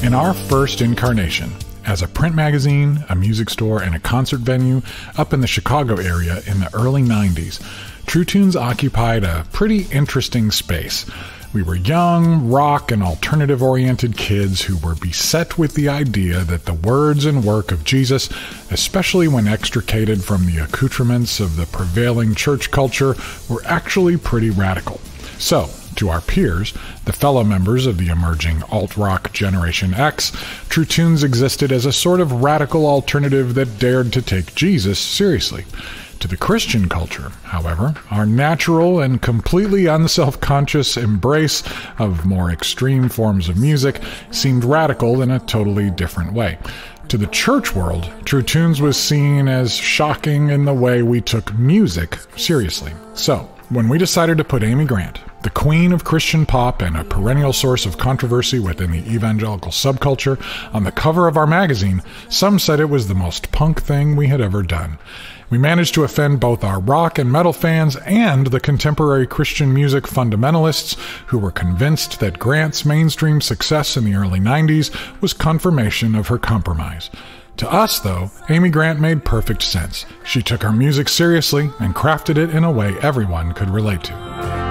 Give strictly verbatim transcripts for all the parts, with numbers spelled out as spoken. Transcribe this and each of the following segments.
In our first incarnation, as a print magazine, a music store, and a concert venue up in the Chicago area in the early nineties, True Tunes occupied a pretty interesting space. We were young, rock, and alternative-oriented kids who were beset with the idea that the words and work of Jesus, especially when extricated from the accoutrements of the prevailing church culture, were actually pretty radical. So, to our peers, the fellow members of the emerging alt-rock Generation X, True Tunes existed as a sort of radical alternative that dared to take Jesus seriously. To the Christian culture, however, our natural and completely unself-conscious embrace of more extreme forms of music seemed radical in a totally different way. To the church world, True Tunes was seen as shocking in the way we took music seriously. So, when we decided to put Amy Grant, the queen of Christian pop and a perennial source of controversy within the evangelical subculture, on the cover of our magazine, some said it was the most punk thing we had ever done. We managed to offend both our rock and metal fans and the contemporary Christian music fundamentalists who were convinced that Grant's mainstream success in the early nineties was confirmation of her compromise. To us, though, Amy Grant made perfect sense. She took her music seriously and crafted it in a way everyone could relate to.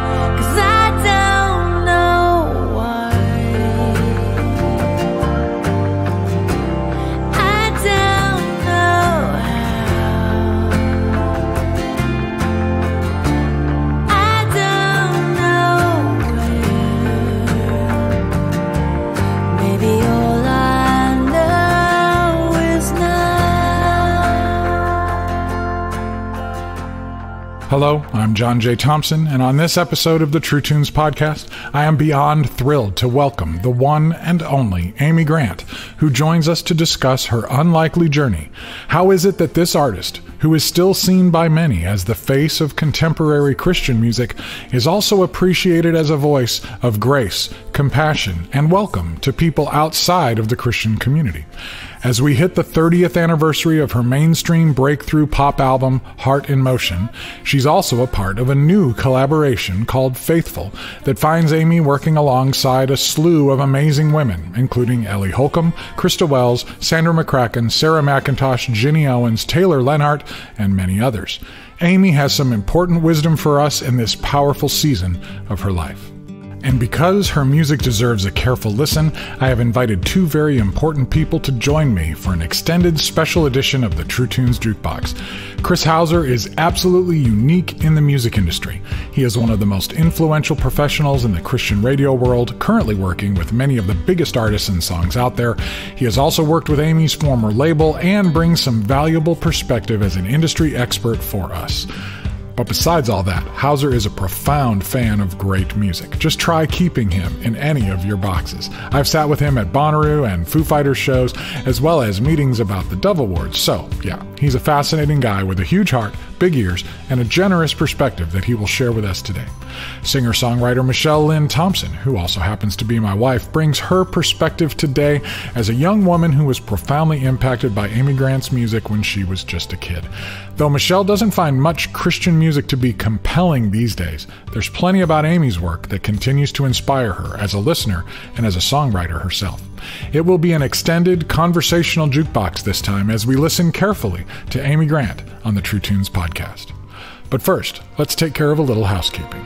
Hello, I'm John J. Thompson, and on this episode of the True Tunes podcast, I am beyond thrilled to welcome the one and only Amy Grant, who joins us to discuss her unlikely journey. How is it that this artist, who is still seen by many as the face of contemporary Christian music, is also appreciated as a voice of grace, compassion, and welcome to people outside of the Christian community? As we hit the thirtieth anniversary of her mainstream breakthrough pop album, Heart in Motion, she's also a part of a new collaboration called Faithful that finds Amy working alongside a slew of amazing women, including Ellie Holcomb, Christa Wells, Sandra McCracken, Sarah McIntosh, Ginny Owens, Taylor Leonhardt, and many others. Amy has some important wisdom for us in this powerful season of her life. And because her music deserves a careful listen, I have invited two very important people to join me for an extended special edition of the True Tunes Jukebox. Chris Hauser is absolutely unique in the music industry. He is one of the most influential professionals in the Christian radio world, currently working with many of the biggest artists and songs out there. He has also worked with Amy's former label and brings some valuable perspective as an industry expert for us. But besides all that, Hauser is a profound fan of great music. Just try keeping him in any of your boxes. I've sat with him at Bonnaroo and Foo Fighters shows, as well as meetings about the Dove Awards. So, yeah, he's a fascinating guy with a huge heart, big ears, and a generous perspective that he will share with us today. Singer-songwriter Michelle Lynn Thompson, who also happens to be my wife, brings her perspective today as a young woman who was profoundly impacted by Amy Grant's music when she was just a kid. Though Michelle doesn't find much Christian music to be compelling these days, there's plenty about Amy's work that continues to inspire her as a listener and as a songwriter herself. It will be an extended conversational jukebox this time as we listen carefully to Amy Grant on the True Tunes podcast. But first, let's take care of a little housekeeping.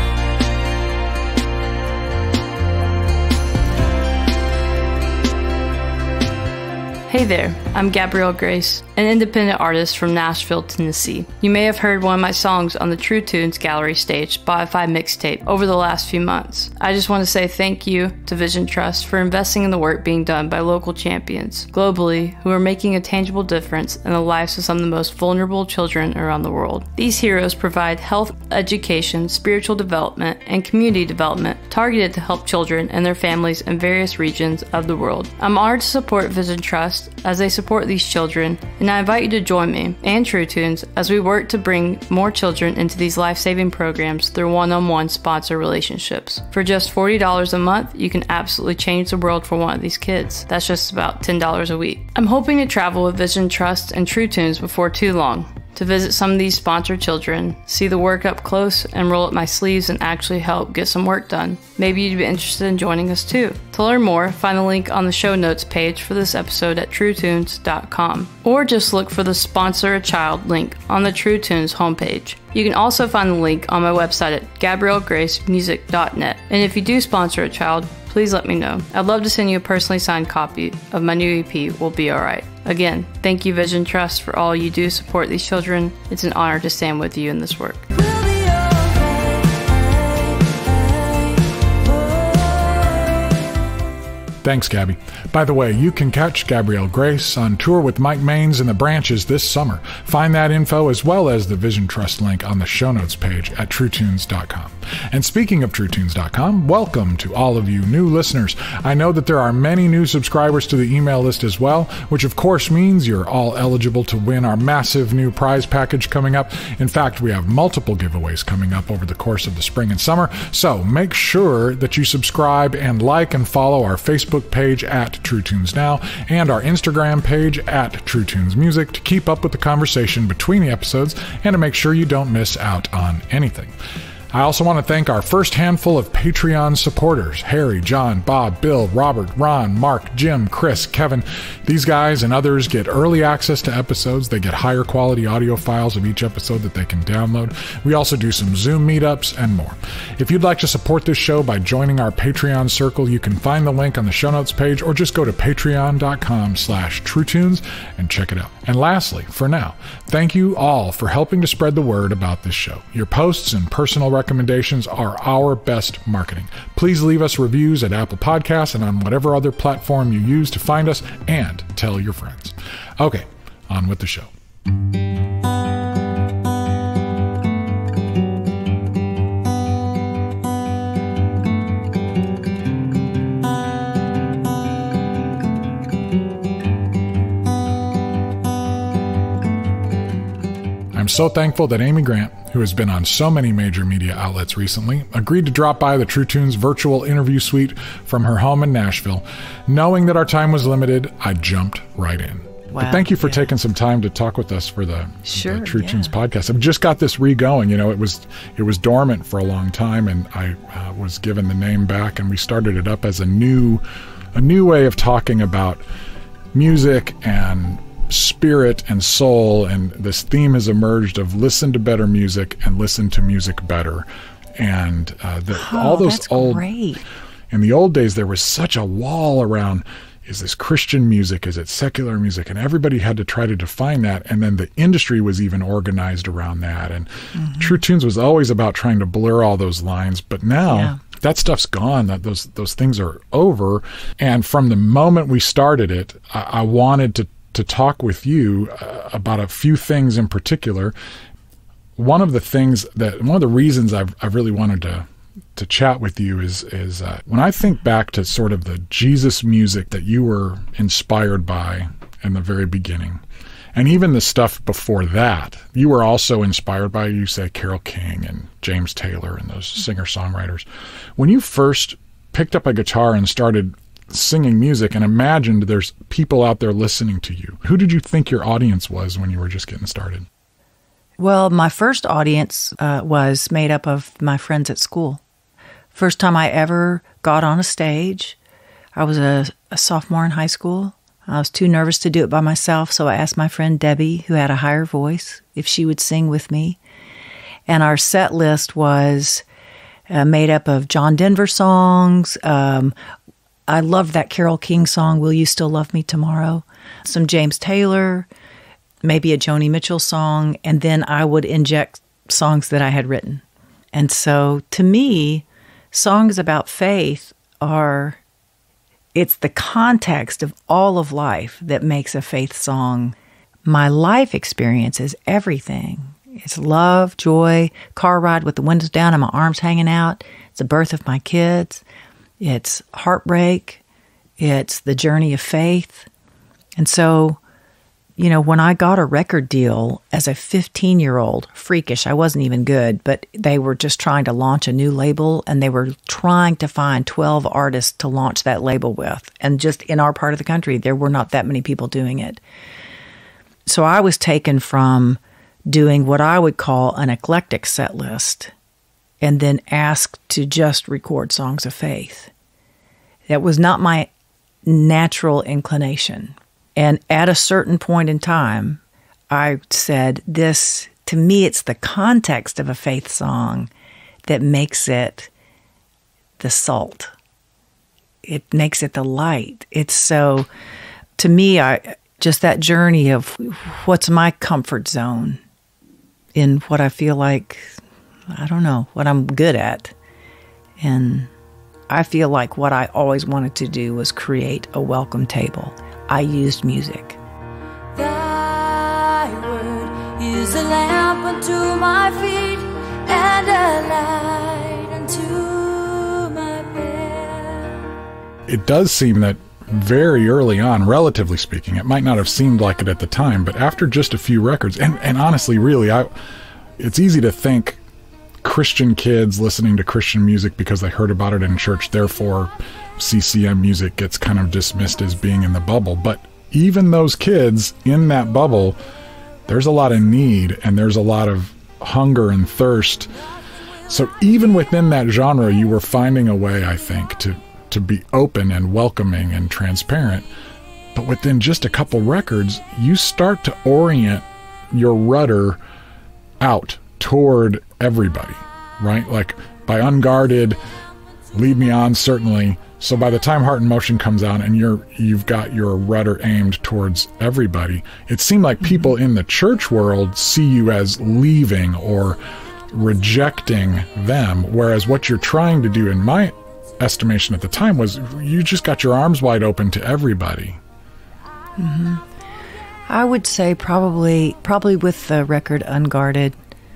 Hey there, I'm Gabrielle Grace, an independent artist from Nashville, Tennessee. You may have heard one of my songs on the True Tunes Gallery Stage Spotify mixtape over the last few months. I just want to say thank you to Vision Trust for investing in the work being done by local champions globally who are making a tangible difference in the lives of some of the most vulnerable children around the world. These heroes provide health, education, spiritual development, and community development targeted to help children and their families in various regions of the world. I'm honored to support Vision Trust as they support these children, and I invite you to join me and True Tunes as we work to bring more children into these life-saving programs through one-on-one sponsor relationships. For just forty dollars a month, you can absolutely change the world for one of these kids. That's just about ten dollars a week. I'm hoping to travel with Vision Trust and True Tunes before too long. to visit some of these sponsored children, see the work up close, and roll up my sleeves and actually help get some work done. Maybe you'd be interested in joining us too. To learn more, find the link on the show notes page for this episode at true tunes dot com, or just look for the Sponsor a Child link on the True Tunes homepage. You can also find the link on my website at gabrielle grace music dot net. And if you do sponsor a child, please let me know. I'd love to send you a personally signed copy of my new E P, We'll Be Alright. Again, thank you Vision Trust for all you do to support these children. It's an honor to stand with you in this work. Thanks, Gabby. By the way, you can catch Gabrielle Grace on tour with Mike Maines and the Branches this summer. Find that info as well as the Vision Trust link on the show notes page at true tunes dot com. And speaking of true tunes dot com, welcome to all of you new listeners. I know that there are many new subscribers to the email list as well, which of course means you're all eligible to win our massive new prize package coming up. In fact, we have multiple giveaways coming up over the course of the spring and summer, so make sure that you subscribe and like and follow our Facebook page at True Tunes Now and our Instagram page at True Tunes Music to keep up with the conversation between the episodes and to make sure you don't miss out on anything. I also want to thank our first handful of Patreon supporters, Harry, John, Bob, Bill, Robert, Ron, Mark, Jim, Chris, Kevin. These guys and others get early access to episodes. They get higher quality audio files of each episode that they can download. We also do some Zoom meetups and more. If you'd like to support this show by joining our Patreon circle, you can find the link on the show notes page or just go to patreon dot com slash true tunes and check it out. And lastly, for now, thank you all for helping to spread the word about this show. Your posts and personal recommendations are our best marketing. Please leave us reviews at Apple Podcasts and on whatever other platform you use to find us, and tell your friends. Okay, on with the show. I'm so thankful that Amy Grant, who has been on so many major media outlets recently, agreed to drop by the True Tunes virtual interview suite from her home in Nashville. Knowing that our time was limited, I jumped right in. Wow, but thank you for yeah. taking some time to talk with us for the, sure, the True yeah. Tunes podcast. I've just got this re-going. You know, it was it was dormant for a long time, and I uh, was given the name back, and we started it up as a new a new way of talking about music and spirit and soul, and this theme has emerged of listen to better music and listen to music better. And uh, the, oh, all those that's old great. In the old days, there was such a wall around, is this Christian music, is it secular music, and everybody had to try to define that, and then the industry was even organized around that, and mm-hmm. True Tunes was always about trying to blur all those lines. But now yeah. that stuff's gone. That those those things are over. And from the moment we started it, I, I wanted to to talk with you uh, about a few things in particular. One of the things that, one of the reasons I've, I've really wanted to to chat with you is, is uh, when I think back to sort of the Jesus music that you were inspired by in the very beginning, and even the stuff before that, you were also inspired by, you say, Carole King and James Taylor and those singer-songwriters. When you first picked up a guitar and started singing music and imagined there's people out there listening to you, who did you think your audience was when you were just getting started? Well, my first audience uh, was made up of my friends at school. First time I ever got on a stage, I was a, a sophomore in high school. I was too nervous to do it by myself, so I asked my friend Debbie, who had a higher voice, if she would sing with me. And our set list was uh, made up of John Denver songs. Um, I loved that Carole King song, Will You Still Love Me Tomorrow? Some James Taylor, maybe a Joni Mitchell song, and then I would inject songs that I had written. And so to me, songs about faith are, it's the context of all of life that makes a faith song. My life experience is everything. It's love, joy, car ride with the windows down and my arms hanging out. It's the birth of my kids. It's heartbreak. It's the journey of faith. And so, you know, when I got a record deal as a fifteen-year-old, freakish, I wasn't even good, but they were just trying to launch a new label, and they were trying to find twelve artists to launch that label with. And just in our part of the country, there were not that many people doing it. So I was taken from doing what I would call an eclectic set list, and then asked to just record songs of faith. That was not my natural inclination. And at a certain point in time, I said, this, to me, it's the context of a faith song that makes it the salt. It makes it the light. It's so, to me, I just that journey of what's my comfort zone in what I feel like, I don't know, what I'm good at. And I feel like what I always wanted to do was create a welcome table. I used music. Thy word is a lamp unto my feet and a light unto my path. It does seem that very early on, relatively speaking, it might not have seemed like it at the time, but after just a few records, and, and honestly, really, I, it's easy to think Christian kids listening to Christian music because they heard about it in church, therefore C C M music gets kind of dismissed as being in the bubble. But even those kids in that bubble, there's a lot of need and there's a lot of hunger and thirst. So even within that genre, you were finding a way, I think, to, to be open and welcoming and transparent. But within just a couple records, you start to orient your rudder out toward everybody, right? Like by Unguarded, Lead Me On, certainly. So by the time Heart in Motion comes out and you're, you've got your rudder aimed towards everybody, it seemed like people in the church world see you as leaving or rejecting them, whereas what you're trying to do, in my estimation at the time, was you just got your arms wide open to everybody. Mm-hmm. I would say probably probably with the record Unguarded,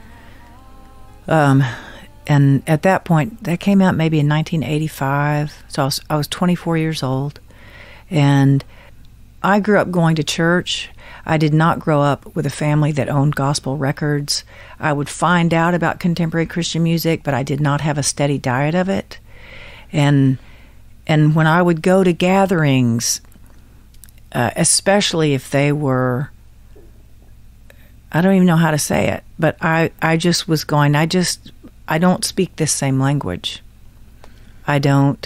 um, and at that point, that came out maybe in nineteen eighty-five, so I was, I was twenty-four years old, and I grew up going to church. I did not grow up with a family that owned gospel records. I would find out about contemporary Christian music, but I did not have a steady diet of it. And and when I would go to gatherings, uh, especially if they were, I don't even know how to say it, but I, I just was going, I just, I don't speak this same language. I don't,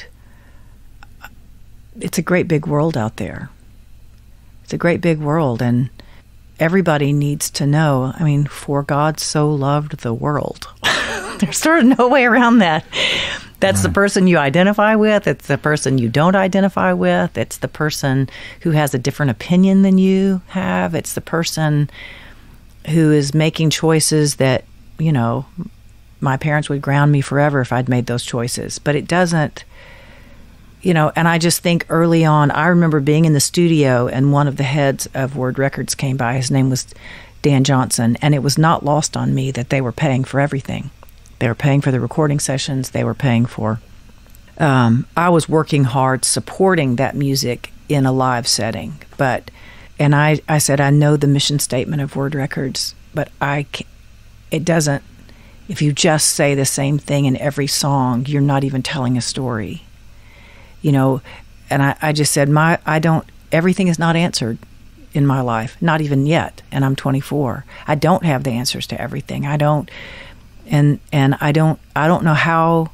it's a great big world out there. It's a great big world, and everybody needs to know, I mean, for God so loved the world. There's sort of no way around that. That's the person you identify with. It's the person you don't identify with. It's the person who has a different opinion than you have. It's the person who is making choices that, you know, my parents would ground me forever if I'd made those choices. But it doesn't, you know, and I just think early on, I remember being in the studio and one of the heads of Word Records came by. His name was Dan Johnson, and it was not lost on me that they were paying for everything. They were paying for the recording sessions. They were paying for, um, I was working hard supporting that music in a live setting. But, and I, I said, I know the mission statement of Word Records, but I, it doesn't, if you just say the same thing in every song, you're not even telling a story. You know, and I, I just said, my, I don't, everything is not answered in my life, not even yet, and I'm twenty-four. I don't have the answers to everything. I don't, and and I don't, I don't know how,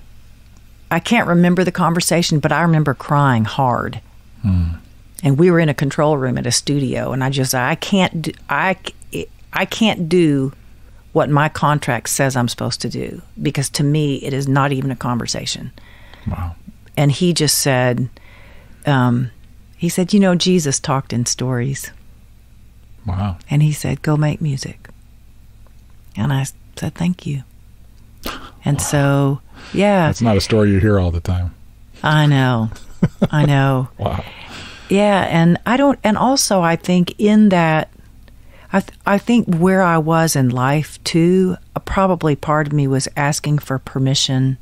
I can't remember the conversation, but I remember crying hard. Hmm. And we were in a control room at a studio, and I just, I can't do, I, I can't do what my contract says I'm supposed to do, because to me, it is not even a conversation. Wow. And he just said, um, he said, you know, Jesus talked in stories. Wow. And he said, go make music. And I said, thank you. And wow. So, yeah. That's not a story you hear all the time. I know. I know. Wow. Yeah. And I don't, and also I think in that, I, th- I think where I was in life too, uh, probably part of me was asking for permission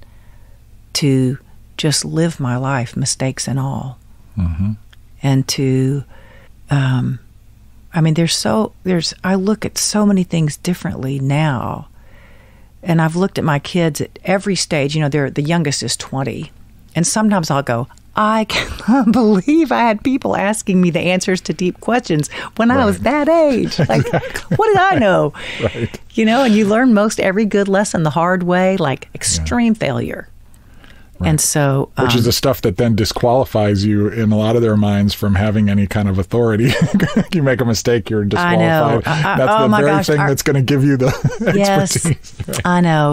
to just live my life, mistakes and all. Mm-hmm. And to, um, I mean, there's so, there's, I look at so many things differently now. And I've looked at my kids at every stage. You know, they're, the youngest is twenty. And sometimes I'll go, I can't believe I had people asking me the answers to deep questions when right. I was that age. Like, what did I know? Right. You know, and you learn most every good lesson the hard way, like extreme yeah. failure. Right. And so, which um, is the stuff that then disqualifies you in a lot of their minds from having any kind of authority. You make a mistake, you're disqualified. I know. I, I, that's oh the my very gosh, thing our, that's going to give you the yes, expertise. Right. I know.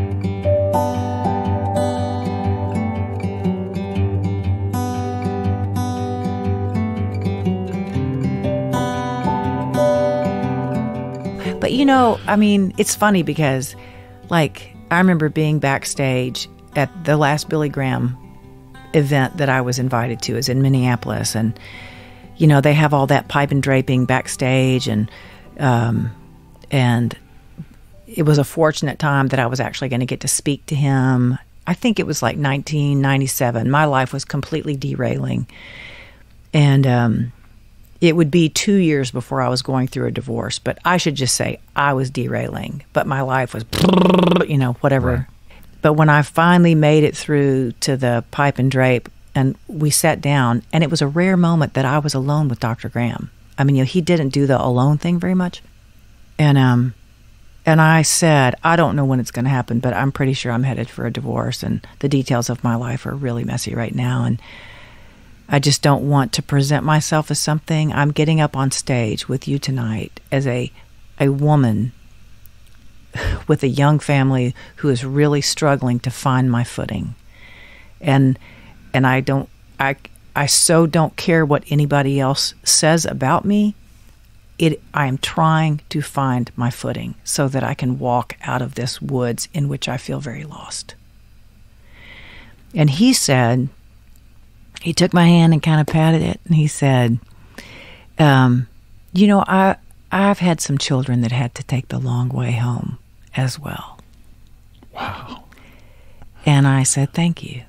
But you know, I mean, it's funny because, like, I remember being backstage at the last Billy Graham event that I was invited to, is in Minneapolis, and you know they have all that pipe and draping backstage, and um, and it was a fortunate time that I was actually going to get to speak to him. I think it was like nineteen ninety-seven. My life was completely derailing, and um, it would be two years before I was going through a divorce. But I should just say I was derailing, but my life was, you know, whatever. Right. But when I finally made it through to the pipe and drape, and we sat down, and it was a rare moment that I was alone with Doctor Graham. I mean, you know, he didn't do the alone thing very much. And um, and I said, I don't know when it's going to happen, but I'm pretty sure I'm headed for a divorce, and the details of my life are really messy right now, and I just don't want to present myself as something. I'm getting up on stage with you tonight as a a woman with a young family who is really struggling to find my footing. And and I don't I I so don't care what anybody else says about me. It I am trying to find my footing so that I can walk out of this woods in which I feel very lost. And he said, he took my hand and kind of patted it, and he said, um, you know, I I've had some children that had to take the long way home as well. Wow. And I said, thank you.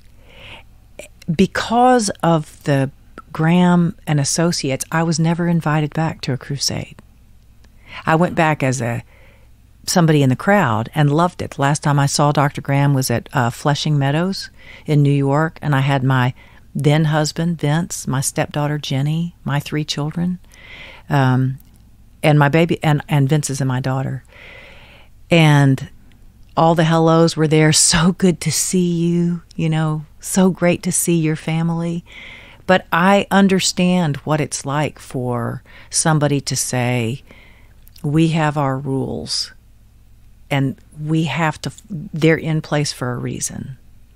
Because of the Graham and Associates, I was never invited back to a crusade. I went back as a somebody in the crowd and loved it. Last time I saw Doctor Graham was at uh, Flushing Meadows in New York, and I had my then husband, Vince, my stepdaughter, Jenny, my three children, um, and my baby, and, and Vince's and my daughter. And all the hellos were there. So good to see you, you know, so great to see your family. But I understand what it's like for somebody to say, we have our rules and we have to, they're in place for a reason.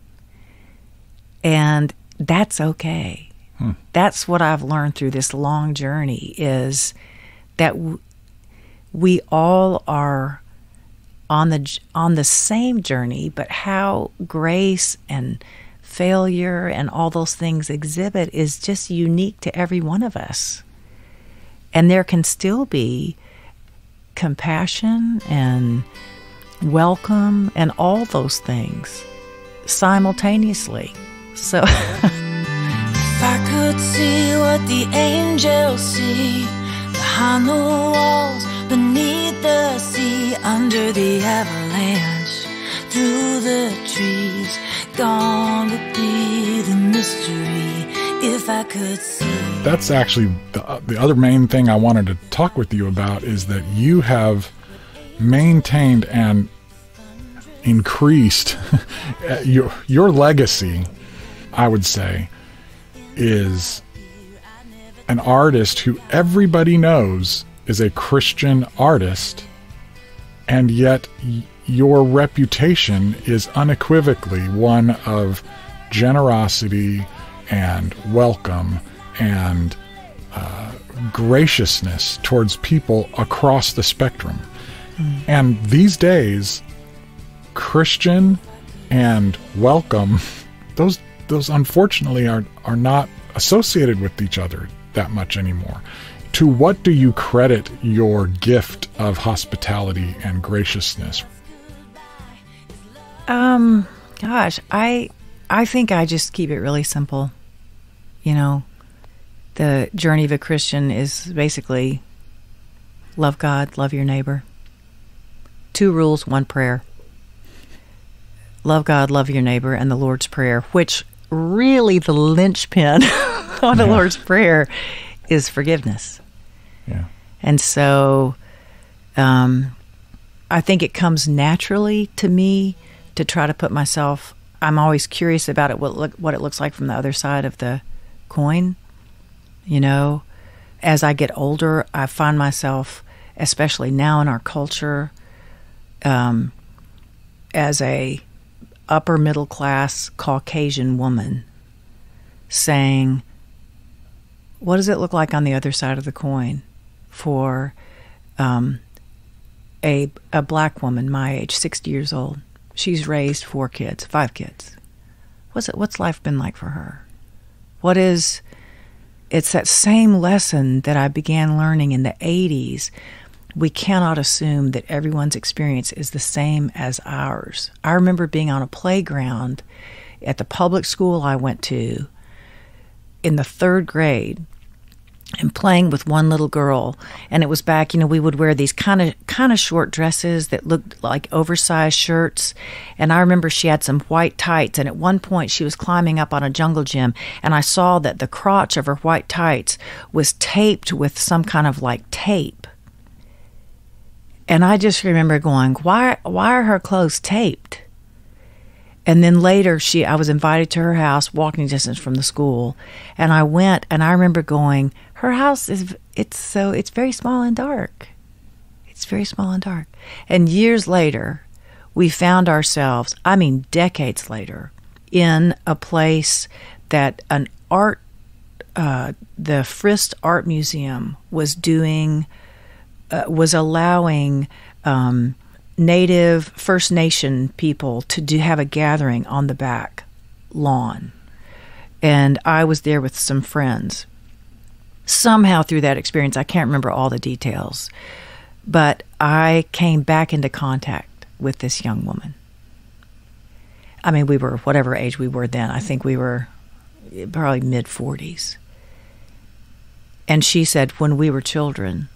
And that's okay. Hmm. That's what I've learned through this long journey, is that w- we all are on the on the same journey, but how grace and failure and all those things exhibit is just unique to every one of us. And there can still be compassion and welcome and all those things simultaneously. So if I could see what the angels see behind the walls, beneath the sea, under the avalanche, through the trees, gone would be the mystery if I could see. That's actually the, the other main thing I wanted to talk with you about, is that you have maintained and increased your your legacy, I would say, is an artist who everybody knows is a Christian artist, and yet y- your reputation is unequivocally one of generosity and welcome and uh, graciousness towards people across the spectrum. Mm. And these days, Christian and welcome, those those unfortunately are are not associated with each other that much anymore. To what do you credit your gift of hospitality and graciousness? Um, gosh, I I think I just keep it really simple. You know, the journey of a Christian is basically love God, love your neighbor. Two rules, one prayer. love God, love your neighbor, and the Lord's Prayer, which really the linchpin on the yeah. Lord's Prayer is forgiveness. Yeah. And so um, I think it comes naturally to me to try to put myself, I'm always curious about it, what, look, what it looks like from the other side of the coin. You know, as I get older, I find myself, especially now in our culture, um, as a upper middle class Caucasian woman, saying, what does it look like on the other side of the coin for um, a a black woman my age, sixty years old? She's raised four kids, five kids. What's it? What's life been like for her? What is? It's that same lesson that I began learning in the eighties. We cannot assume that everyone's experience is the same as ours. I remember being on a playground at the public school I went to in the third grade and playing with one little girl. And it was back, you know, we would wear these kind of kind of short dresses that looked like oversized shirts. And I remember she had some white tights. And at one point she was climbing up on a jungle gym. And I saw that the crotch of her white tights was taped with some kind of like tape. And I just remember going, why, why are her clothes taped? And then later, she, I was invited to her house, walking distance from the school, and I went, and I remember going, her house is, it's so, it's very small and dark. It's very small and dark. And years later, we found ourselves, I mean decades later, in a place that an art, uh, the Frist Art Museum was doing, uh, was allowing, um, Native First Nation people to do have a gathering on the back lawn. And I was there with some friends. Somehow through that experience, I can't remember all the details, but I came back into contact with this young woman. I mean, we were whatever age we were then. I think we were probably mid forties. And she said, when we were children,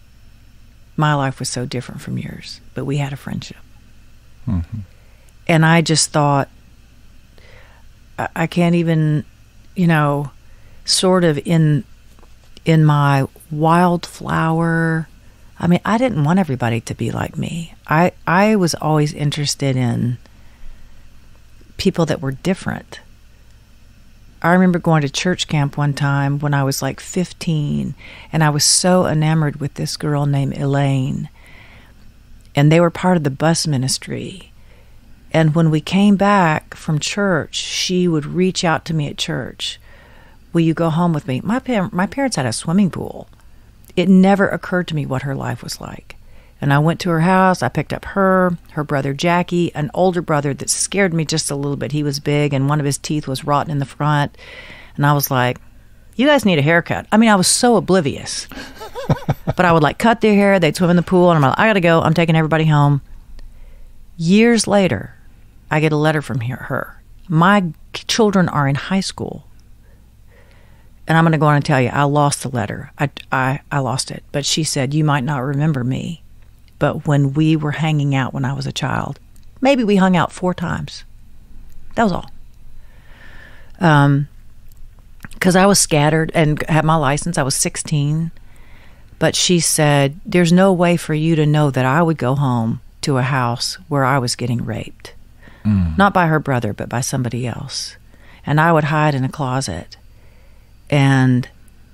my life was so different from yours, but we had a friendship. Mm-hmm. And I just thought, I, I can't even, you know, sort of in in my wildflower, I mean, I didn't want everybody to be like me. I, I was always interested in people that were different. I remember going to church camp one time when I was like fifteen, and I was so enamored with this girl named Elaine. And they were part of the bus ministry. And when we came back from church, she would reach out to me at church. Will you go home with me? My, par- my parents had a swimming pool. It never occurred to me what her life was like. And I went to her house. I picked up her, her brother Jackie, an older brother that scared me just a little bit. He was big, and one of his teeth was rotten in the front. And I was like, you guys need a haircut. I mean, I was so oblivious. But I would, like, cut their hair. They'd swim in the pool. And I'm like, I got to go. I'm taking everybody home. Years later, I get a letter from her. My children are in high school. And I'm going to go on and tell you, I lost the letter. I, I, I lost it. But she said, you might not remember me, but when we were hanging out when I was a child, maybe we hung out four times. That was all. Um, because I was scattered and had my license. I was sixteen. But she said, there's no way for you to know that I would go home to a house where I was getting raped. Mm. Not by her brother, but by somebody else. And I would hide in a closet. And,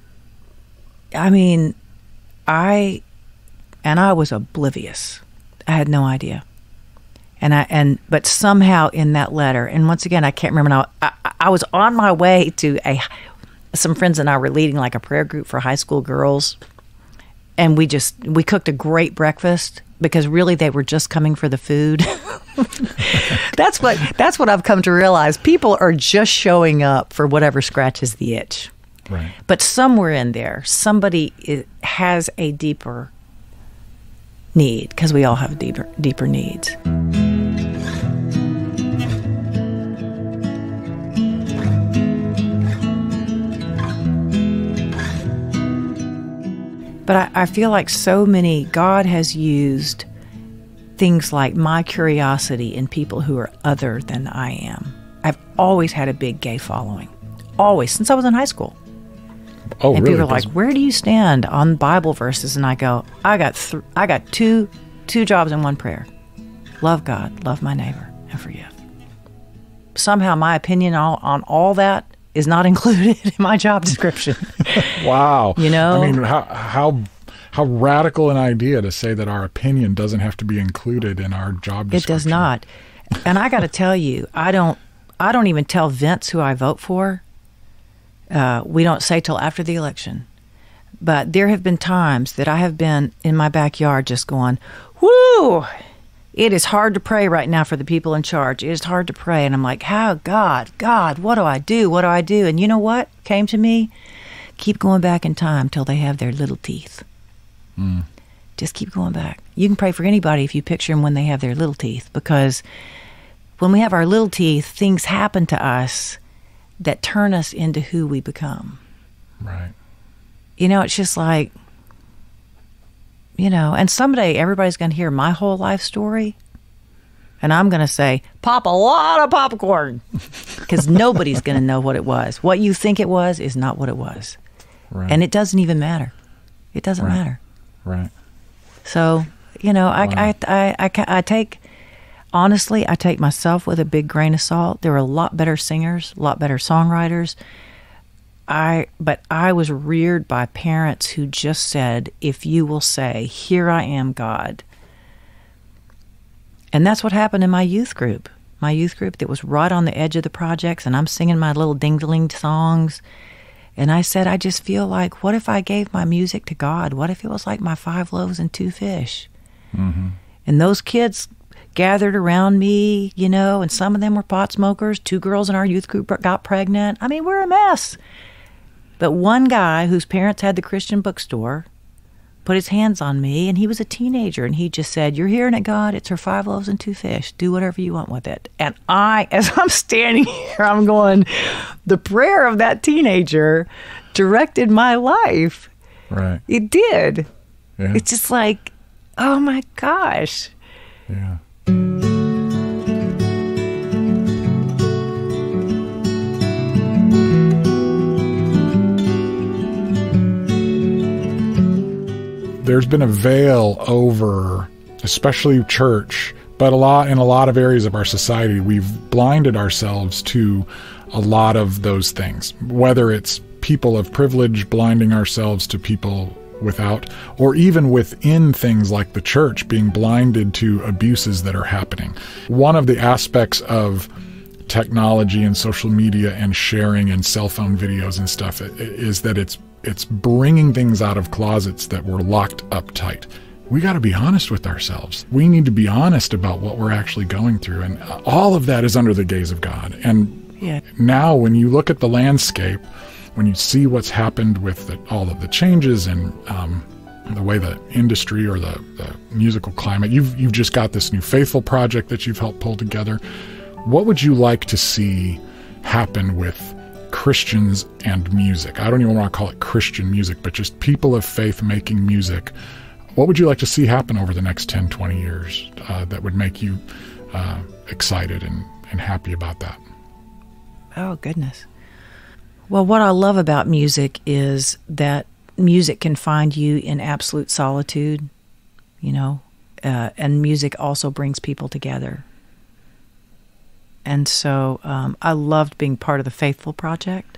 I mean, I... And I was oblivious. I had no idea. And I and but somehow in that letter, and once again, I can't remember now. I, I was on my way to a. Some friends and I were leading like a prayer group for high school girls, and we just we cooked a great breakfast because really they were just coming for the food. that's what that's what I've come to realize. People are just showing up for whatever scratches the itch. Right. But somewhere in there, somebody is, has a deeper need, because we all have deeper deeper needs. But I, I feel like so many, God has used things like my curiosity in people who are other than I am. I've always had a big gay following. Always, since I was in high school. Oh, and really? people are like, where do you stand on Bible verses? And I go, I got th- I got two two jobs in one prayer. Love God, love my neighbor, and forgive. Somehow my opinion on, on all that is not included in my job description. Wow. You know? I mean, how how how radical an idea to say that our opinion doesn't have to be included in our job description. It does not. And I got to tell you, I don't I don't even tell Vince who I vote for. Uh, we don't say till after the election. But there have been times that I have been in my backyard just going, whoo, it is hard to pray right now for the people in charge. It is hard to pray. And I'm like, how, God, God, what do I do? What do I do? And you know what came to me? Keep going back in time till they have their little teeth. Mm. Just keep going back. You can pray for anybody if you picture them when they have their little teeth, because when we have our little teeth, things happen to us that turn us into who we become. Right. You know, it's just like, you know, and someday everybody's going to hear my whole life story, and I'm going to say, pop a lot of popcorn, because nobody's going to know what it was. What you think it was is not what it was. Right. And it doesn't even matter. It doesn't Right. matter. Right. So, you know, I, Wow. I, I, I, I, I take, honestly, I take myself with a big grain of salt. There are a lot better singers, a lot better songwriters. I, but I was reared by parents who just said, if you will say, here I am, God. And that's what happened in my youth group. My youth group that was right on the edge of the projects, and I'm singing my little ding-a-ling songs. And I said, I just feel like, what if I gave my music to God? What if it was like my five loaves and two fish? Mm-hmm. And those kids gathered around me, you know, and some of them were pot smokers. Two girls in our youth group got pregnant. I mean, we're a mess. But one guy whose parents had the Christian bookstore put his hands on me, and he was a teenager, and he just said, you're hearing it, God. It's her five loaves and two fish. Do whatever you want with it. And I, as I'm standing here, I'm going, the prayer of that teenager directed my life. Right. It did. Yeah. It's just like, oh my gosh. Yeah. There's been a veil over, especially church, but a lot in a lot of areas of our society, we've blinded ourselves to a lot of those things, whether it's people of privilege blinding ourselves to people without, or even within things like the church being blinded to abuses that are happening. One of the aspects of technology and social media and sharing and cell phone videos and stuff is that it's it's bringing things out of closets that were locked up tight. We got to be honest with ourselves. We need to be honest about what we're actually going through, and all of that is under the gaze of God. And Yeah. now when you look at the landscape, when you see what's happened with the, all of the changes and um, the way the industry or the, the musical climate, you've you've just got this new Faithful project that you've helped pull together. What would you like to see happen with Christians and music? I don't even want to call it Christian music, but just people of faith making music. What would you like to see happen over the next ten, twenty years uh, that would make you uh, excited and, and happy about that? Oh, goodness. Well, what I love about music is that music can find you in absolute solitude, you know, uh, and music also brings people together. And so um, I loved being part of the Faithful Project.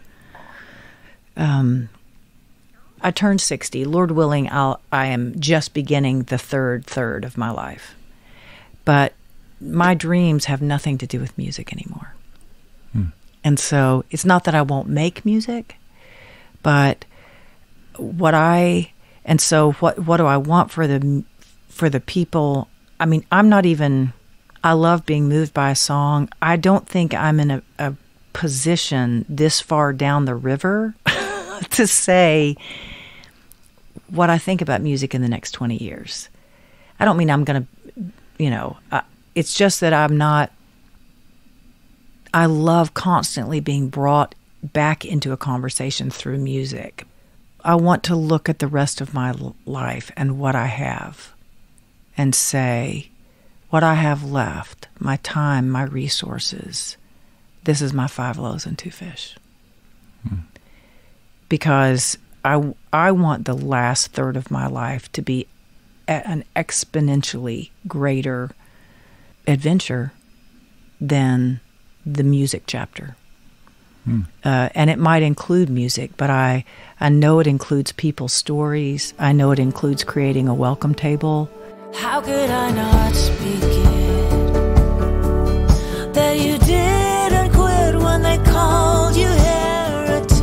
Um, I turned sixty. Lord willing, I'll, I am just beginning the third third of my life. But my dreams have nothing to do with music anymore. Hmm. And so it's not that I won't make music, but what I, and so what, what do I want for the, for the people? I mean, I'm not even... I love being moved by a song. I don't think I'm in a, a position this far down the river to say what I think about music in the next twenty years. I don't mean I'm going to, you know, uh, it's just that I'm not, I love constantly being brought back into a conversation through music. I want to look at the rest of my life and what I have and say, what I have left, my time, my resources, this is my five loaves and two fish. Hmm. Because I, I want the last third of my life to be an exponentially greater adventure than the music chapter. Hmm. Uh, and it might include music, but I, I know it includes people's stories. I know it includes creating a welcome table. How could I not speak it? That you didn't quit when they called you heretic.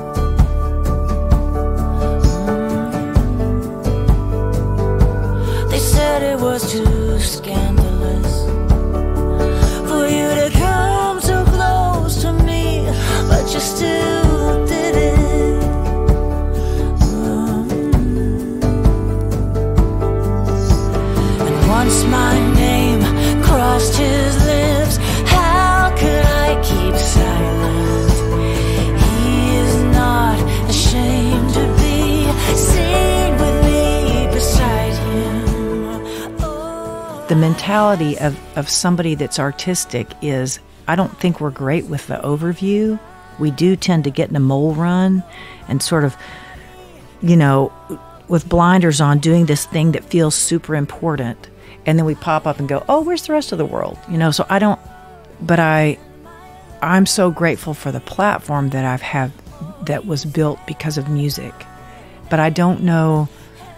Mm. They said it was too scandalous for you to come so close to me, but you still did it. Mm. And once my name crossed his lips, how could I keep silent? He is not ashamed to be seen with me beside him. Oh. The mentality of, of somebody that's artistic is, I don't think we're great with the overview. We do tend to get in a mole run and sort of, you know, with blinders on, doing this thing that feels super important. And then we pop up and go, oh, where's the rest of the world? You know, so I don't, but I, I'm so grateful for the platform that I've had that was built because of music. But I don't know,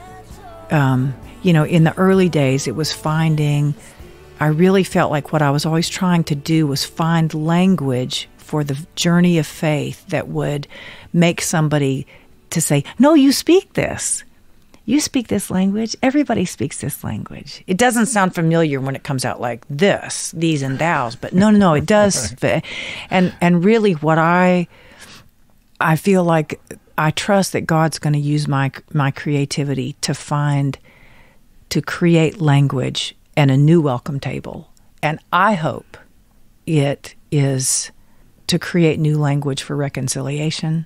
um, you know, in the early days, it was finding, I really felt like what I was always trying to do was find language for the journey of faith that would make somebody to say, no, you speak this. You speak this language. Everybody speaks this language. It doesn't sound familiar when it comes out like this, these and thous, but no, no, no, it does. And and really what I I feel like I trust that God's going to use my my creativity to find, to create language and a new welcome table. And I hope it is to create new language for reconciliation.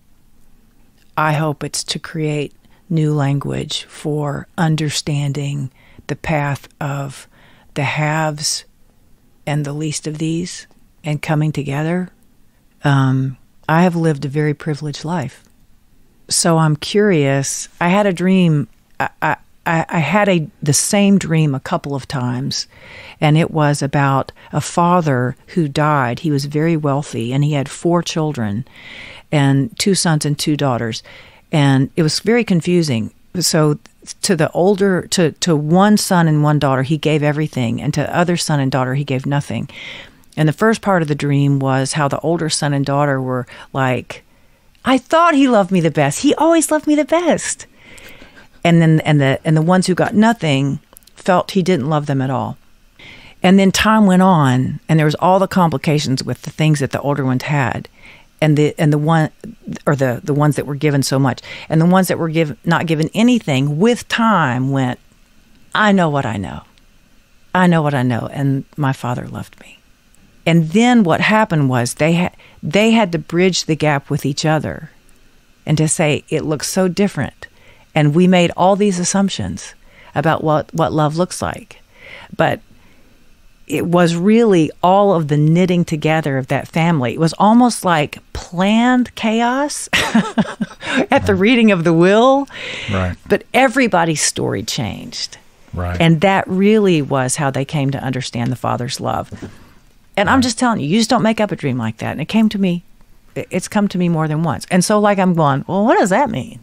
I hope it's to create new language for understanding the path of the haves and the least of these and coming together. Um, I have lived a very privileged life. So I'm curious. I had a dream. I, I, I had a the same dream a couple of times, and it was about a father who died. He was very wealthy, and he had four children, and two sons and two daughters. And it was very confusing. So to the older, to, to one son and one daughter, he gave everything. And to the other son and daughter, he gave nothing. And the first part of the dream was how the older son and daughter were like, I thought he loved me the best. He always loved me the best. And then and the and the ones who got nothing felt he didn't love them at all. And then time went on, and there was all the complications with the things that the older ones had. And the and the one or the, the ones that were given so much, and the ones that were given not given anything, with time went, I know what I know. I know what I know, and my father loved me. And then what happened was they had they had to bridge the gap with each other, and to say it looks so different, and we made all these assumptions about what what love looks like, but it was really all of the knitting together of that family. It was almost like planned chaos at right. the reading of the will. Right. But everybody's story changed. Right. And that really was how they came to understand the Father's love. And right. I'm just telling you, you just don't make up a dream like that. And it came to me, it's come to me more than once. And so like I'm going, well, what does that mean?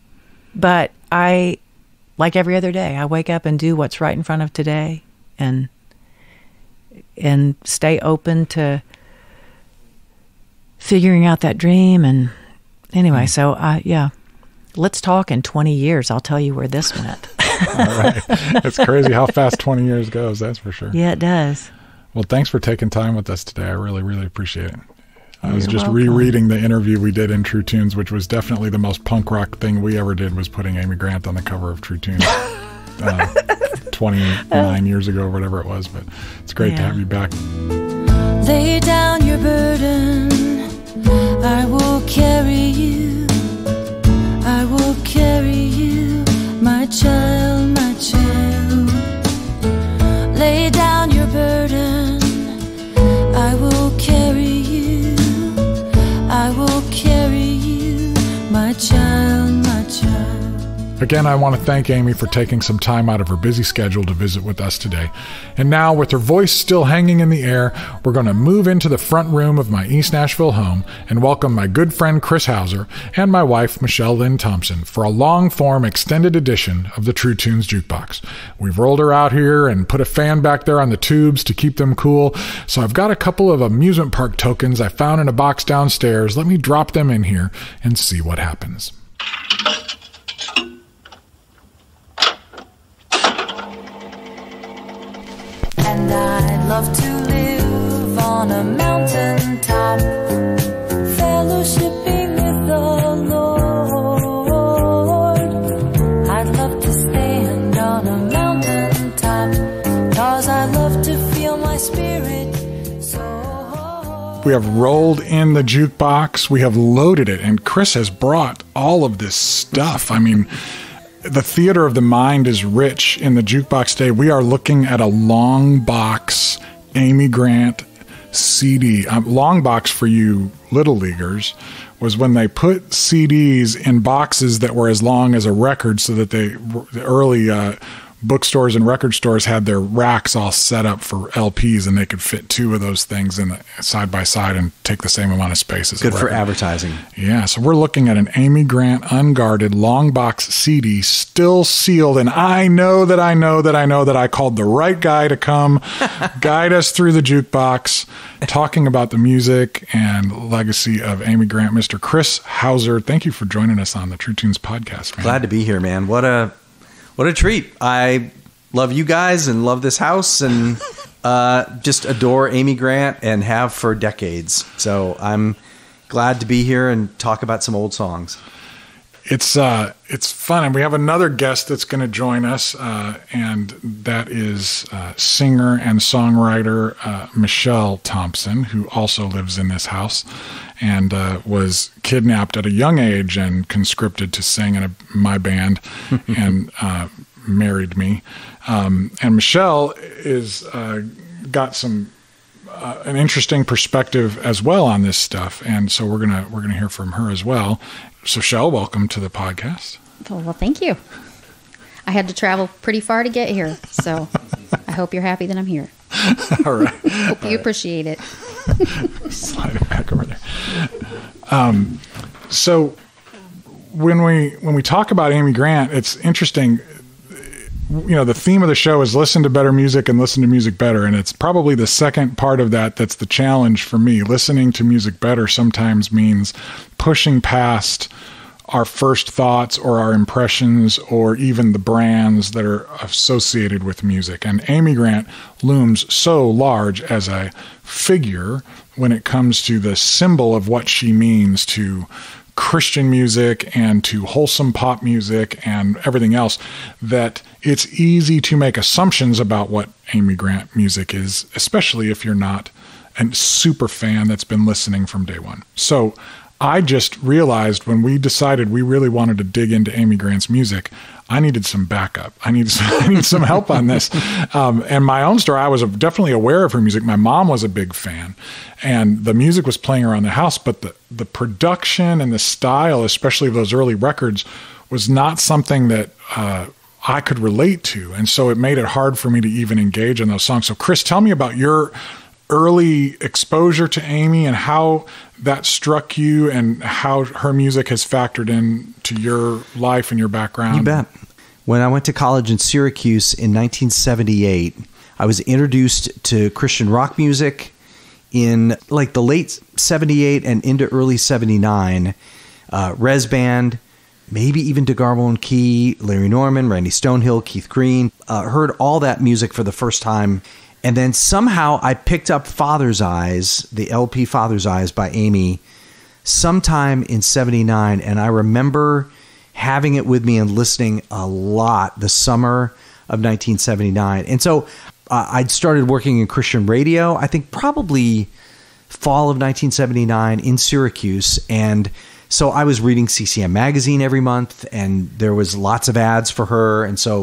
But I, like every other day, I wake up and do what's right in front of today, and and stay open to figuring out that dream. And anyway, mm. so uh, yeah, let's talk in twenty years. I'll tell you where this went. All right. It's crazy how fast twenty years goes. That's for sure. Yeah, it does. Well, thanks for taking time with us today. I really, really appreciate it. I was You're just welcome. rereading the interview we did in True Tunes, which was definitely the most punk rock thing we ever did, was putting Amy Grant on the cover of True Tunes. uh, twenty-nine years ago or whatever it was, but it's great yeah. to have you back. Lay down your burden, I will carry you, I will carry you, my child, my child. Lay down down your burden. I will carry you, I will carry you, my child, my child. Again, I want to thank Amy for taking some time out of her busy schedule to visit with us today. And now, with her voice still hanging in the air, we're going to move into the front room of my East Nashville home and welcome my good friend Chris Hauser and my wife Michelle Lynn Thompson for a long-form extended edition of the True Tunes Jukebox. We've rolled her out here and put a fan back there on the tubes to keep them cool, so I've got a couple of amusement park tokens I found in a box downstairs. Let me drop them in here and see what happens. And I'd love to live on a mountain top, fellowshipping with the Lord. I'd love to stand on a mountain top, 'cause I love to feel my spirit so. We have rolled in the jukebox, we have loaded it, and Chris has brought all of this stuff. I mean, the theater of the mind is rich in the jukebox today. We are looking at a long box Amy Grant C D. Um, long box, for you little leaguers, was when they put C Ds in boxes that were as long as a record, so that they, the early uh, bookstores and record stores had their racks all set up for L Ps, and they could fit two of those things in the, side by side and take the same amount of space as good a for record. advertising. Yeah, so we're looking at an Amy Grant unguarded long box C D, still sealed, and I know that I know that I know that I called the right guy to come guide us through the jukebox, talking about the music and legacy of Amy Grant. Mister Chris Hauser, thank you for joining us on the True Tunes podcast, man. Glad to be here, man. What a what a treat. I love you guys and love this house, and uh, just adore Amy Grant and have for decades. So I'm glad to be here and talk about some old songs. It's uh, it's fun, and we have another guest that's going to join us, uh, and that is uh, singer and songwriter uh, Michelle Thompson, who also lives in this house, and uh, was kidnapped at a young age and conscripted to sing in a, my band, and uh, married me. Um, and Michelle is uh, got some uh, an interesting perspective as well on this stuff, and so we're gonna we're gonna hear from her as well. So, Shell, welcome to the podcast. Oh, well, thank you. I had to travel pretty far to get here, so I hope you're happy that I'm here. All right. Hope All you right. appreciate it. Slide it back over there. Um, so, when we when we talk about Amy Grant, it's interesting. You know, the theme of the show is listen to better music and listen to music better. And it's probably the second part of that that's the challenge for me. Listening to music better sometimes means pushing past our first thoughts or our impressions or even the brands that are associated with music. And Amy Grant looms so large as a figure when it comes to the symbol of what she means to Christian music and to wholesome pop music and everything else, that it's easy to make assumptions about what Amy Grant music is, especially if you're not a super fan that's been listening from day one. So I just realized when we decided we really wanted to dig into Amy Grant's music, I needed some backup. I needed some, I needed some help on this. Um, and my own story, I was definitely aware of her music. My mom was a big fan, and the music was playing around the house, but the, the production and the style, especially of those early records, was not something that uh, I could relate to. And so it made it hard for me to even engage in those songs. So Chris, tell me about your early exposure to Amy and how that struck you and how her music has factored in to your life and your background. You bet. When I went to college in Syracuse in nineteen seventy-eight, I was introduced to Christian rock music in like the late seventy-eight and into early seventy-nine. Uh, Res Band, maybe even DeGarmo and Key, Larry Norman, Randy Stonehill, Keith Green. Uh, heard all that music for the first time. And then somehow I picked up Father's Eyes, the L P Father's Eyes by Amy, sometime in seventy-nine. And I remember having it with me and listening a lot the summer of nineteen seventy-nine. And so uh, I'd started working in Christian radio, I think probably fall of nineteen seventy-nine in Syracuse. And so I was reading C C M magazine every month, and there was lots of ads for her. And so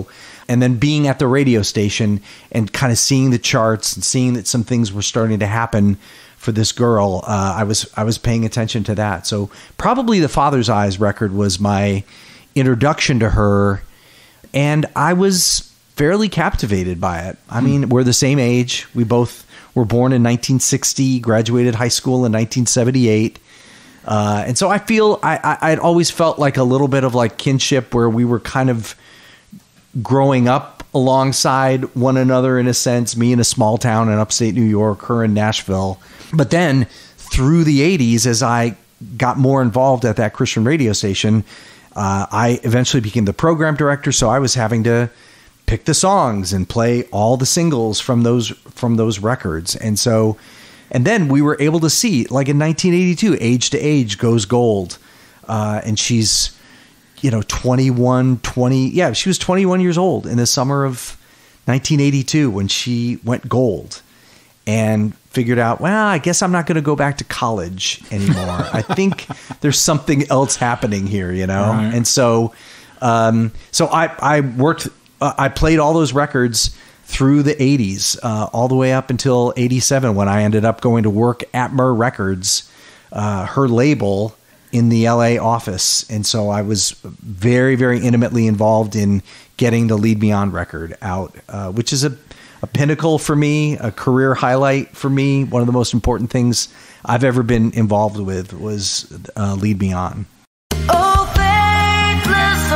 And then being at the radio station and kind of seeing the charts and seeing that some things were starting to happen for this girl, uh, I was I was paying attention to that. So probably the Father's Eyes record was my introduction to her, and I was fairly captivated by it. I mean, we're the same age. We both were born in nineteen sixty, graduated high school in nineteen seventy-eight. Uh, and so I feel I, I, I'd always felt like a little bit of like kinship where we were kind of growing up alongside one another in a sense, me in a small town in upstate New York, her in Nashville. But then through the eighties, as I got more involved at that Christian radio station, uh, I eventually became the program director. So I was having to pick the songs and play all the singles from those from those records. And so, and then we were able to see, like in nineteen eighty-two, Age to Age goes gold. Uh, and she's, you know, twenty-one, twenty, yeah, she was twenty-one years old in the summer of nineteen eighty-two when she went gold, and figured out, well, I guess I'm not going to go back to college anymore. I think there's something else happening here, you know? Right. And so, um, so I, I worked, uh, I played all those records through the eighties, uh, all the way up until eighty-seven, when I ended up going to work at Murr Records, uh, her label, in the L A office. And so I was very, very intimately involved in getting the Lead Me On record out, uh, which is a, a pinnacle for me, a career highlight for me. One of the most important things I've ever been involved with was uh, Lead Me On. Oh, faithless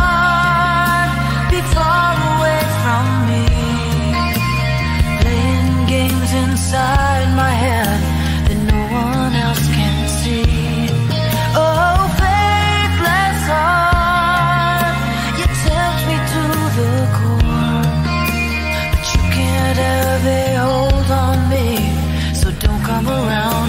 heart, be far away from me, playing games inside my head that no one else can see. Oh, faithless heart, you tempt me to the core, but you can't have a hold on me, so don't come around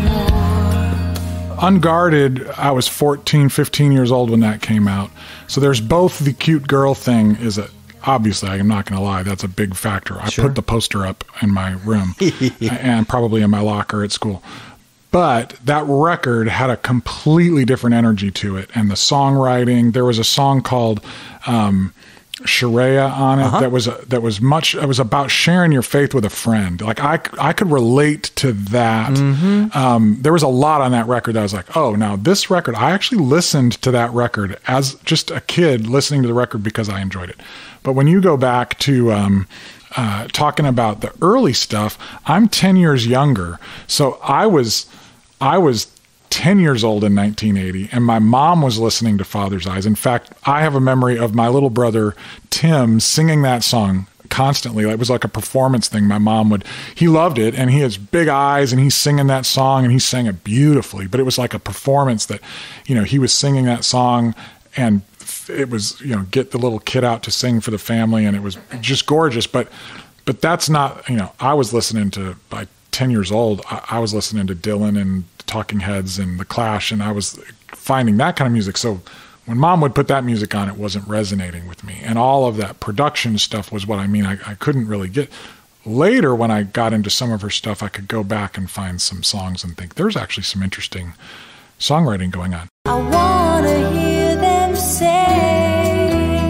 anymore. Unguarded, I was fourteen, fifteen years old when that came out. So there's both the cute girl thing is a, obviously, I'm not going to lie, that's a big factor. I Sure. put the poster up in my room and probably in my locker at school. But that record had a completely different energy to it. And the songwriting, there was a song called um, Sharia on it uh-huh. that was a, that was much, it was about sharing your faith with a friend. Like I, I could relate to that. Mm-hmm. Um, there was a lot on that record that I was like, oh, now this record, I actually listened to that record as just a kid listening to the record because I enjoyed it. But when you go back to um, uh, talking about the early stuff, I'm ten years younger. So I was... I was ten years old in nineteen eighty, and my mom was listening to Father's Eyes. In fact, I have a memory of my little brother, Tim, singing that song constantly. It was like a performance thing. My mom would, he loved it, and he has big eyes, and he's singing that song, and he sang it beautifully. But it was like a performance that, you know, he was singing that song, and it was, you know, get the little kid out to sing for the family, and it was just gorgeous. But, but that's not, you know, I was listening to, like, ten years old, I, I was listening to Dylan and Talking Heads and The Clash, and I was finding that kind of music. So when Mom would put that music on, it wasn't resonating with me. And all of that production stuff was what I mean. I, I couldn't really get. Later, when I got into some of her stuff, I could go back and find some songs and think there's actually some interesting songwriting going on. I wanna hear them say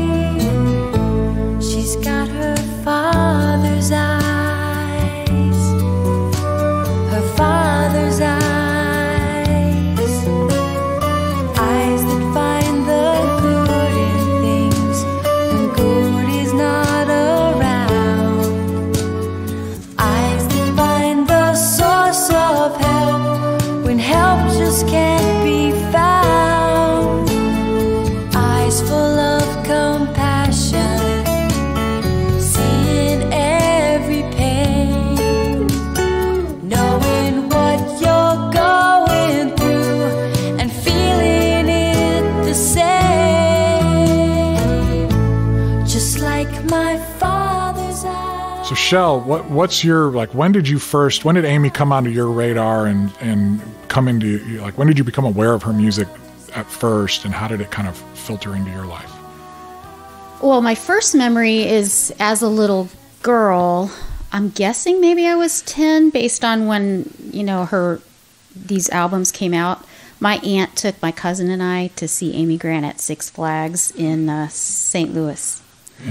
she's got her father's eyes. Father's eyes, eyes that find the good in things when good is not around, eyes that find the source of help when help just can't be found, eyes full of compassion, seeing every pain, knowing So Shell, what what's your, like, when did you first, when did Amy come onto your radar and, and come into, like, when did you become aware of her music at first, and how did it kind of filter into your life? Well, my first memory is as a little girl. I'm guessing maybe I was ten based on when, you know, her, these albums came out. My aunt took my cousin and I to see Amy Grant at Six Flags in uh, Saint Louis. Yeah.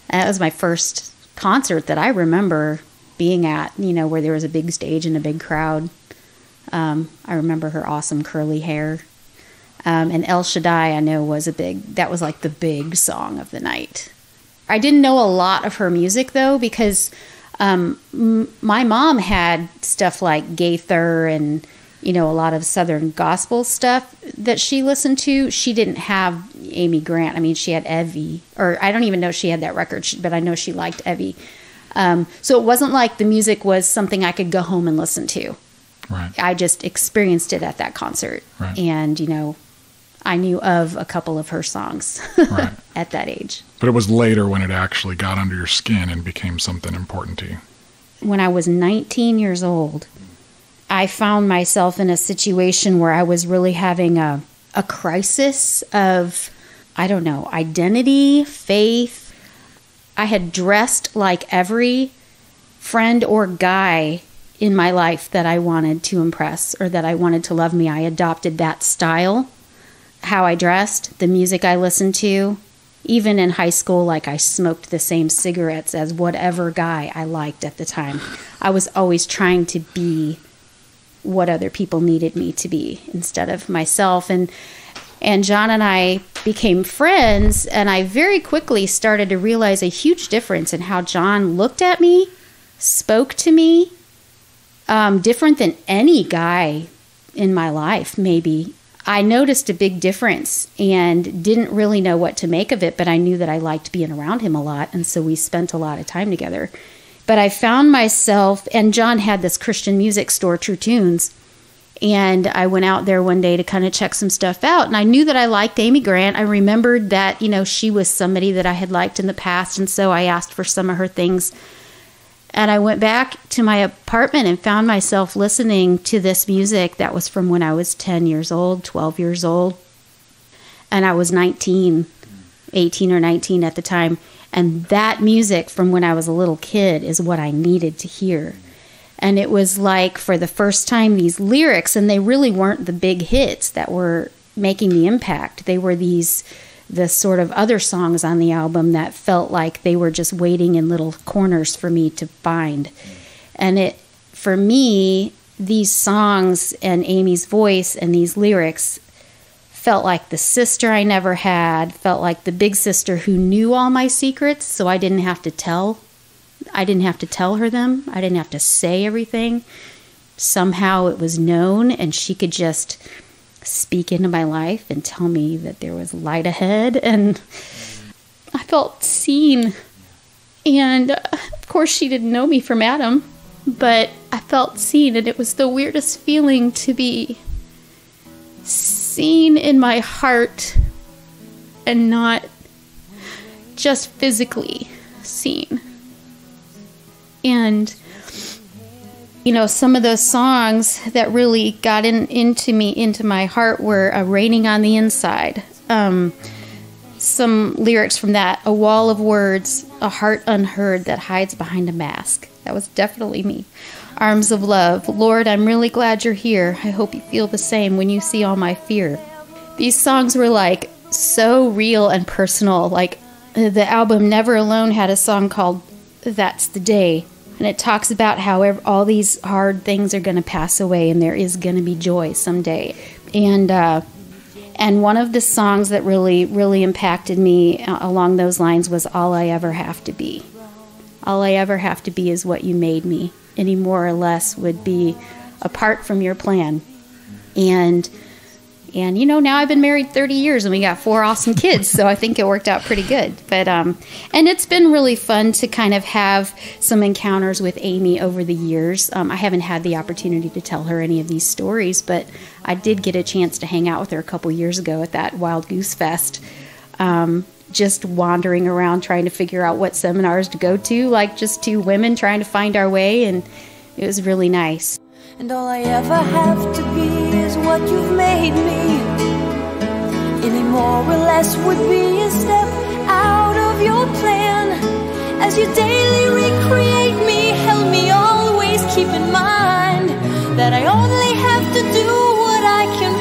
And that was my first concert that I remember being at, you know, where there was a big stage and a big crowd. Um, I remember her awesome curly hair. Um, and El Shaddai, I know, was a big, that was like the big song of the night. I didn't know a lot of her music, though, because um, m- my mom had stuff like Gaither and, you know, a lot of Southern gospel stuff that she listened to. She didn't have Amy Grant. I mean, she had Evie, or I don't even know if she had that record, but I know she liked Evie. Um, so it wasn't like the music was something I could go home and listen to. Right. I just experienced it at that concert. Right. And, you know, I knew of a couple of her songs right. at that age. But it was later when it actually got under your skin and became something important to you. When I was nineteen years old, I found myself in a situation where I was really having a, a crisis of, I don't know, identity, faith. I had dressed like every friend or guy in my life that I wanted to impress or that I wanted to love me. I adopted that style, how I dressed, the music I listened to. Even in high school, like I smoked the same cigarettes as whatever guy I liked at the time. I was always trying to be what other people needed me to be instead of myself. And and John and I became friends, and I very quickly started to realize a huge difference in how John looked at me, spoke to me, um, different than any guy in my life, maybe. I noticed a big difference and didn't really know what to make of it, but I knew that I liked being around him a lot, and so we spent a lot of time together. But I found myself, and John had this Christian music store, True Tunes, and I went out there one day to kind of check some stuff out, and I knew that I liked Amy Grant. I remembered that, you know, she was somebody that I had liked in the past, and so I asked for some of her things. And I went back to my apartment and found myself listening to this music that was from when I was ten years old, twelve years old. And I was nineteen, eighteen or nineteen at the time. And that music from when I was a little kid is what I needed to hear. And it was like, for the first time, these lyrics, and they really weren't the big hits that were making the impact. They were these... the sort of other songs on the album that felt like they were just waiting in little corners for me to find. And it, for me, these songs and Amy's voice and these lyrics felt like the sister I never had, felt like the big sister who knew all my secrets, so I didn't have to tell. I didn't have to tell her them. I didn't have to say everything. Somehow it was known, and she could just speak into my life and tell me that there was light ahead, and I felt seen. And uh, of course she didn't know me from Adam, but I felt seen, and it was the weirdest feeling to be seen in my heart and not just physically seen. And you know, some of those songs that really got in, into me, into my heart, were uh, Raining on the Inside. Um, some lyrics from that, A Wall of Words, A Heart Unheard That Hides Behind a Mask. That was definitely me. Arms of Love, Lord, I'm really glad you're here. I hope you feel the same when you see all my fear. These songs were like so real and personal. Like the album Never Alone had a song called That's the Day. And it talks about how all these hard things are going to pass away and there is going to be joy someday. And uh, and one of the songs that really, really impacted me along those lines was All I Ever Have to Be. All I ever have to be is what you made me. Any more or less would be apart from your plan. And And, you know, now I've been married thirty years and we got four awesome kids, so I think it worked out pretty good. But, um, and it's been really fun to kind of have some encounters with Amy over the years. Um, I haven't had the opportunity to tell her any of these stories, but I did get a chance to hang out with her a couple years ago at that Wild Goose Fest, um, just wandering around trying to figure out what seminars to go to, like just two women trying to find our way, and it was really nice. And all I ever have to be is what you've made me. Any more or less would be a step out of your plan. As you daily recreate me, help me always keep in mind that I only have to do what I can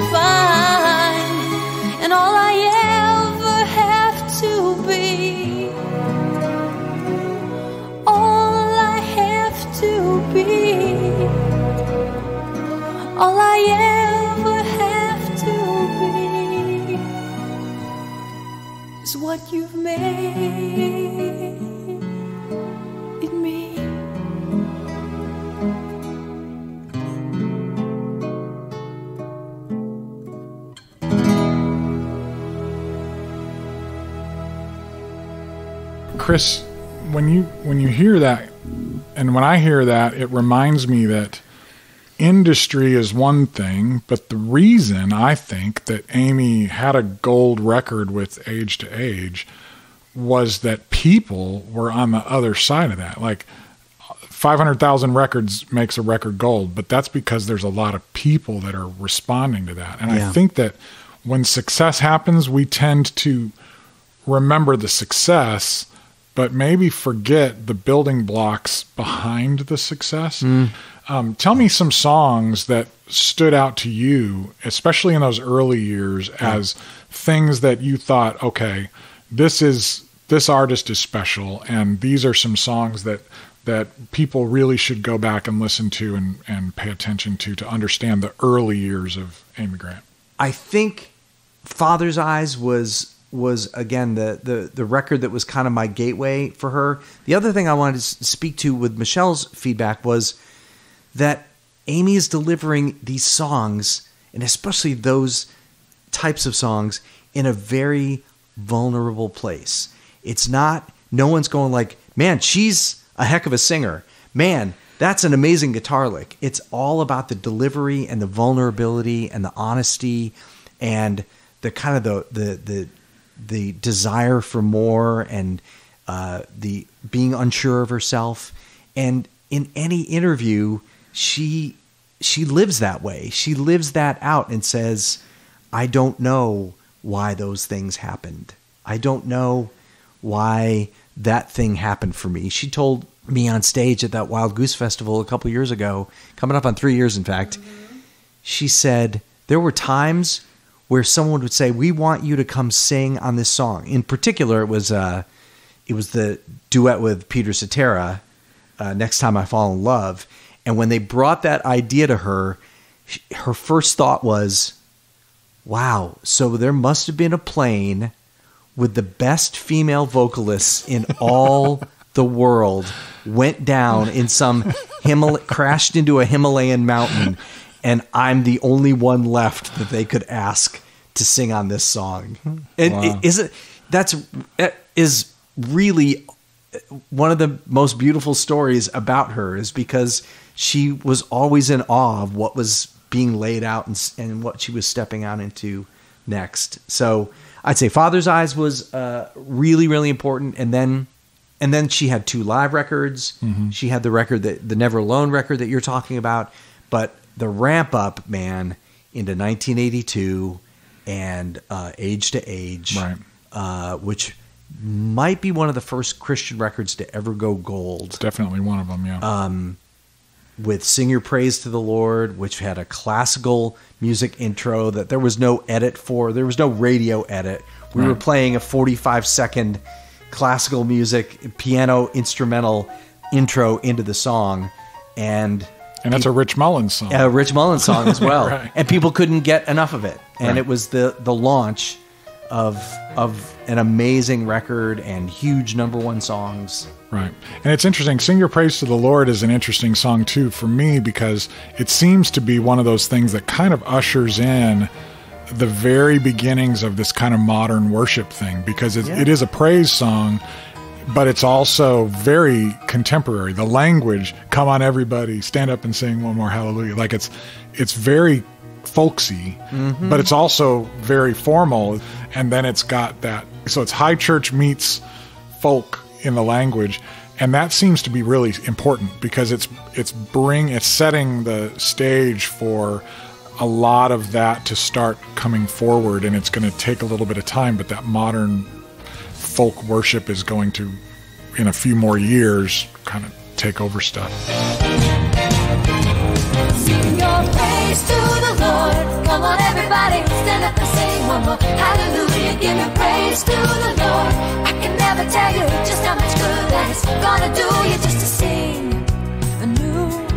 find. And all I ever have to be be. All I ever have to be is what you've made in me. Chris, when you when you hear that, and when I hear that, it reminds me that industry is one thing, but the reason I think that Amy had a gold record with Age to Age was that people were on the other side of that. Like five hundred thousand records makes a record gold, but that's because there's a lot of people that are responding to that. And Yeah. I think that when success happens, we tend to remember the success, but maybe forget the building blocks behind the success. Mm. Um, tell me some songs that stood out to you, especially in those early years, yeah. as things that you thought, okay, this is this artist is special, and these are some songs that that people really should go back and listen to and, and pay attention to to understand the early years of Amy Grant. I think Father's Eyes was was again the, the the record that was kind of my gateway for her. The other thing I wanted to speak to with Michelle's feedback was that Amy is delivering these songs, and especially those types of songs, in a very vulnerable place. It's not, no one's going like, man, she's a heck of a singer. Man, that's an amazing guitar lick. It's all about the delivery and the vulnerability and the honesty and the kind of the the the the desire for more and uh, the being unsure of herself. And in any interview, she she lives that way. She lives that out and says, I don't know why those things happened. I don't know why that thing happened for me. She told me on stage at that Wild Goose Festival a couple years ago, coming up on three years, in fact, mm-hmm. she said there were times where someone would say, we want you to come sing on this song. In particular, it was uh, it was the duet with Peter Cetera, uh, Next Time I Fall in Love. And when they brought that idea to her, she, her first thought was, wow, so there must have been a plane with the best female vocalists in all the world went down in some Himal- crashed into a Himalayan mountain, and I'm the only one left that they could ask to sing on this song. And wow. it, is it that's it is really one of the most beautiful stories about her, is because she was always in awe of what was being laid out and, and what she was stepping out into next. So I'd say Father's Eyes was uh, really, really important. And then and then she had two live records. Mm-hmm. She had the record, that the Never Alone record that you're talking about. But the ramp up, man, into nineteen eighty-two and uh, Age to Age, right. uh, which might be one of the first Christian records to ever go gold. It's definitely one of them, yeah. Um, with Sing Your Praise to the Lord, which had a classical music intro that there was no edit for. There was no radio edit. We right. were playing a forty-five second classical music, piano instrumental intro into the song. And and that's pe- a Rich Mullins song. A Rich Mullins song as well. right. And people couldn't get enough of it. And right. it was the, the launch of of an amazing record and huge number one songs. Right. And it's interesting. Sing Your Praise to the Lord is an interesting song too for me, because it seems to be one of those things that kind of ushers in the very beginnings of this kind of modern worship thing, because it, yeah. it is a praise song, but it's also very contemporary. The language, come on everybody, stand up and sing one more hallelujah. Like it's it's very folksy, mm-hmm. but it's also very formal. And then it's got that, so it's high church meets folk in the language, and that seems to be really important, because it's it's bring it's setting the stage for a lot of that to start coming forward, and it's going to take a little bit of time, but that modern folk worship is going to, in a few more years, kind of take over stuff. Sing your praise to the Lord. Come on, everybody, stand up and sing one more hallelujah. Give your praise to the Lord. I can never tell you just how much good that it's gonna do you just to sing a new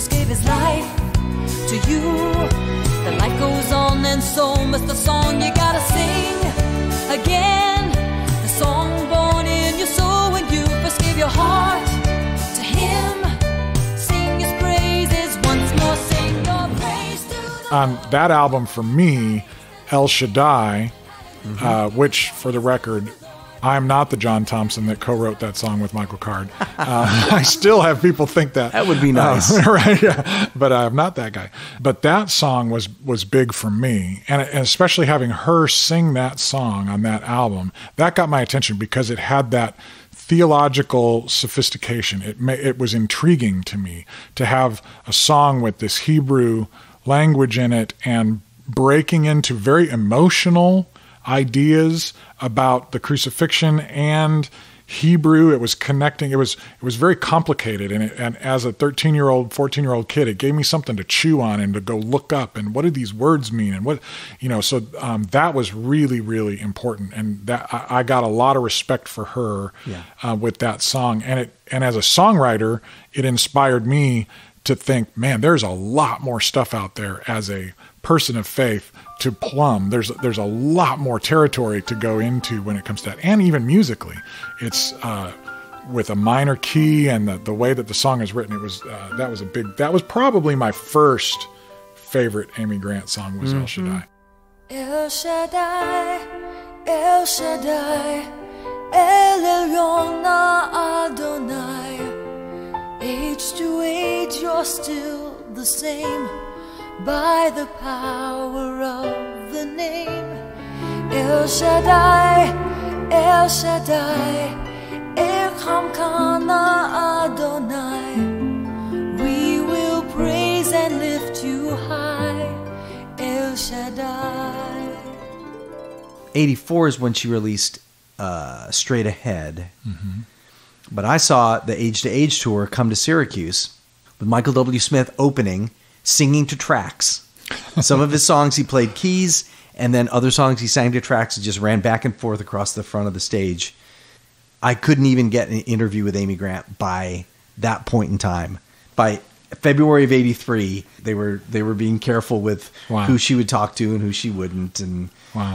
first gave his life to you. The life goes on and so must the song you gotta sing again. The song born in your soul when you first gave your heart to him. Sing his praises once more, sing your praise to the On that album for me, El Shaddai, mm-hmm. uh, which for the record, I'm not the John Thompson that co-wrote that song with Michael Card. Uh, I still have people think that. That would be nice. Uh, right, yeah. But I'm not that guy. But that song was was big for me. And, and especially having her sing that song on that album, that got my attention because it had that theological sophistication. It may, it was intriguing to me to have a song with this Hebrew language in it and breaking into very emotional ideas about the crucifixion and Hebrew. It was connecting. It was it was very complicated, and, it, and as a thirteen-year-old, fourteen-year-old kid, it gave me something to chew on and to go look up. And what do these words mean? And what, you know, so um, that was really, really important. And that I, I got a lot of respect for her yeah. uh, with that song. And it and as a songwriter, it inspired me to think, man, there's a lot more stuff out there as a person of faith to plumb. There's there's a lot more territory to go into when it comes to that, and even musically, it's uh, with a minor key and the, the way that the song is written. It was uh, that was a big. That was probably my first favorite Amy Grant song was mm-hmm. El Shaddai. El Shaddai, El Shaddai, El Elyon Adonai. Age to age, you're still the same. By the power of the name El Shaddai, El Shaddai, Echam Kana Adonai. We will praise and lift you high, El Shaddai. eighty-four is when she released uh, Straight Ahead. Mm-hmm. But I saw the Age to Age tour come to Syracuse with Michael W. Smith opening, singing to tracks. Some of his songs he played keys, and then other songs he sang to tracks and just ran back and forth across the front of the stage. I couldn't even get an interview with Amy Grant by that point in time. By February of eighty-three, they were they were being careful with wow. who she would talk to and who she wouldn't. And wow.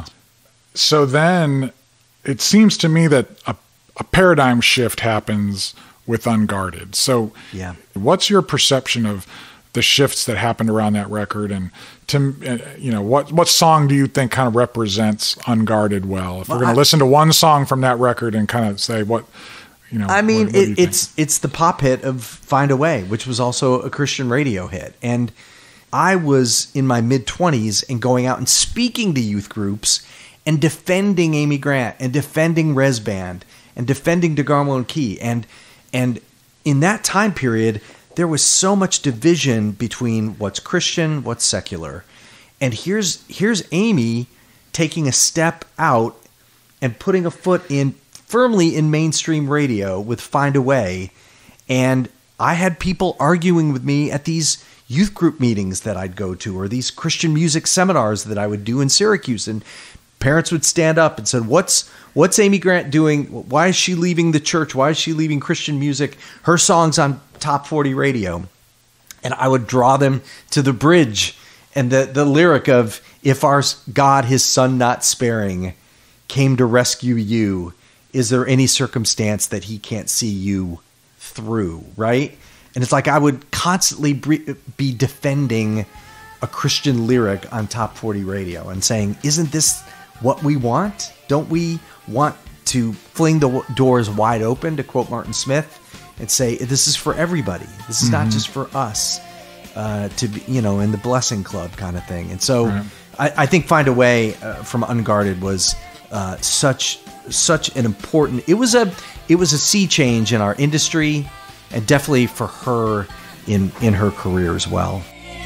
So then it seems to me that a, a paradigm shift happens with Unguarded. So yeah. What's your perception of the shifts that happened around that record, and to you know what what song do you think kind of represents Unguarded well? If well, we're going to listen to one song from that record and kind of say what you know, I mean, what, what it, it's it's the pop hit of "Find a Way," which was also a Christian radio hit, and I was in my mid twenties and going out and speaking to youth groups and defending Amy Grant and defending Res Band and defending DeGarmo and Key, and and in that time period, there was so much division between what's Christian, what's secular. And here's here's Amy taking a step out and putting a foot in firmly in mainstream radio with Find a Way. And I had people arguing with me at these youth group meetings that I'd go to, or these Christian music seminars that I would do in Syracuse. And parents would stand up and said, what's what's Amy Grant doing? Why is she leaving the church? Why is she leaving Christian music? Her song's on top forty radio. And I would draw them to the bridge and the, the lyric of, if our God, his son not sparing, came to rescue you, is there any circumstance that he can't see you through, right? And it's like I would constantly be defending a Christian lyric on top forty radio and saying, isn't this what we want? Don't we want to fling the doors wide open, to quote Martin Smith, and say, this is for everybody. This is mm-hmm. not just for us uh, to be, you know, in the blessing club kind of thing. And so right. I, I think Find a Way uh, from Unguarded was uh, such such an important, it was a it was a sea change in our industry, and definitely for her in in her career as well.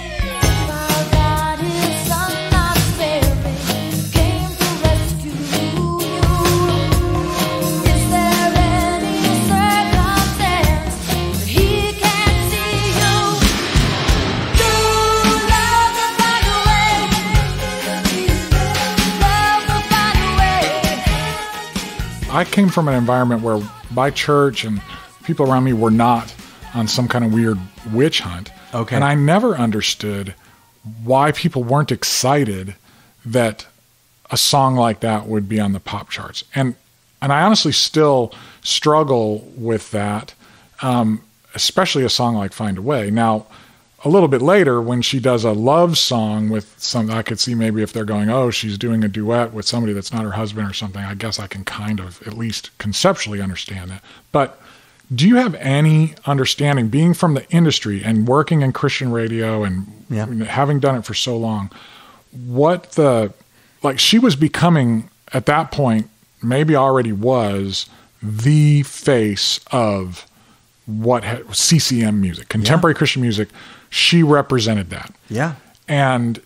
I came from an environment where my church and people around me were not on some kind of weird witch hunt. Okay. And I never understood why people weren't excited that a song like that would be on the pop charts. And and I honestly still struggle with that, um, especially a song like Find a Way. Now, a little bit later, when she does a love song with some, I could see maybe if they're going, oh, she's doing a duet with somebody that's not her husband or something, I guess I can kind of at least conceptually understand that. But do you have any understanding, being from the industry and working in Christian radio and yeah. having done it for so long, what the, like she was becoming at that point, maybe already was the face of what had, C C M music, contemporary yeah. Christian music. She represented that. Yeah. And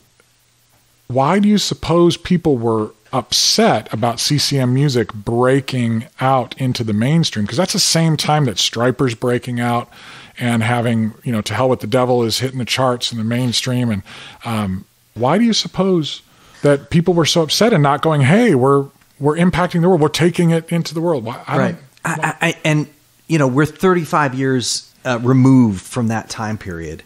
why do you suppose people were upset about C C M music breaking out into the mainstream? Because that's the same time that Stryper's breaking out and having, you know, To Hell with the Devil is hitting the charts in the mainstream. And um, why do you suppose that people were so upset and not going, hey, we're we're impacting the world, we're taking it into the world? Why, I right. I, I, and, you know, we're thirty-five years uh, removed from that time period.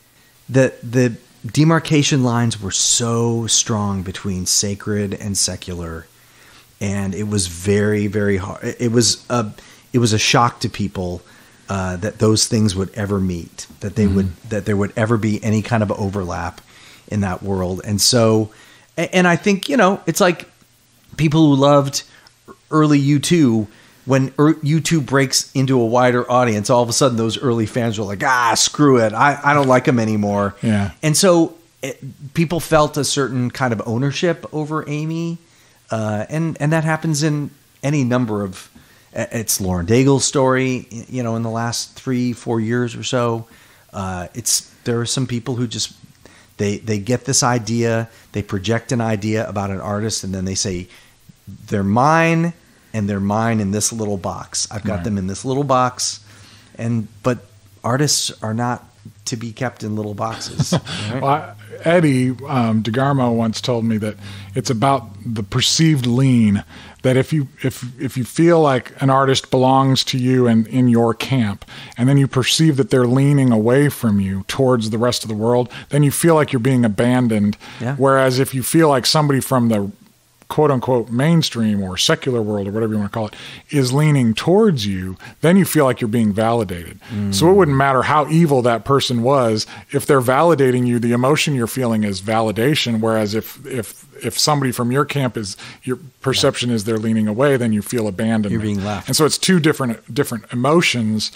The the demarcation lines were so strong between sacred and secular, and it was very, very hard. It was a it was a shock to people uh, that those things would ever meet, that they mm-hmm. would that there would ever be any kind of overlap in that world. And so, and I think, you know, it's like people who loved early U two. When U two breaks into a wider audience, all of a sudden those early fans were like, ah, screw it. I, I don't like them anymore. Yeah. And so it, people felt a certain kind of ownership over Amy. Uh, and, and that happens in any number of, it's Lauren Daigle's story, you know, in the last three, four years or so. Uh, it's, there are some people who just, they, they get this idea, they project an idea about an artist, and then they say, they're mine. And they're mine in this little box. I've got right. them in this little box, and but artists are not to be kept in little boxes. Right? Well, I, Eddie um, DeGarmo once told me that it's about the perceived lean. That if you if if you feel like an artist belongs to you and in your camp, and then you perceive that they're leaning away from you towards the rest of the world, then you feel like you're being abandoned. Yeah. Whereas if you feel like somebody from the quote unquote mainstream or secular world or whatever you want to call it is leaning towards you, then you feel like you're being validated. Mm. So it wouldn't matter how evil that person was. If they're validating you, the emotion you're feeling is validation. Whereas if, if, if somebody from your camp is, your perception yeah. is they're leaning away, then you feel abandoned. You're being left. And so it's two different, different emotions,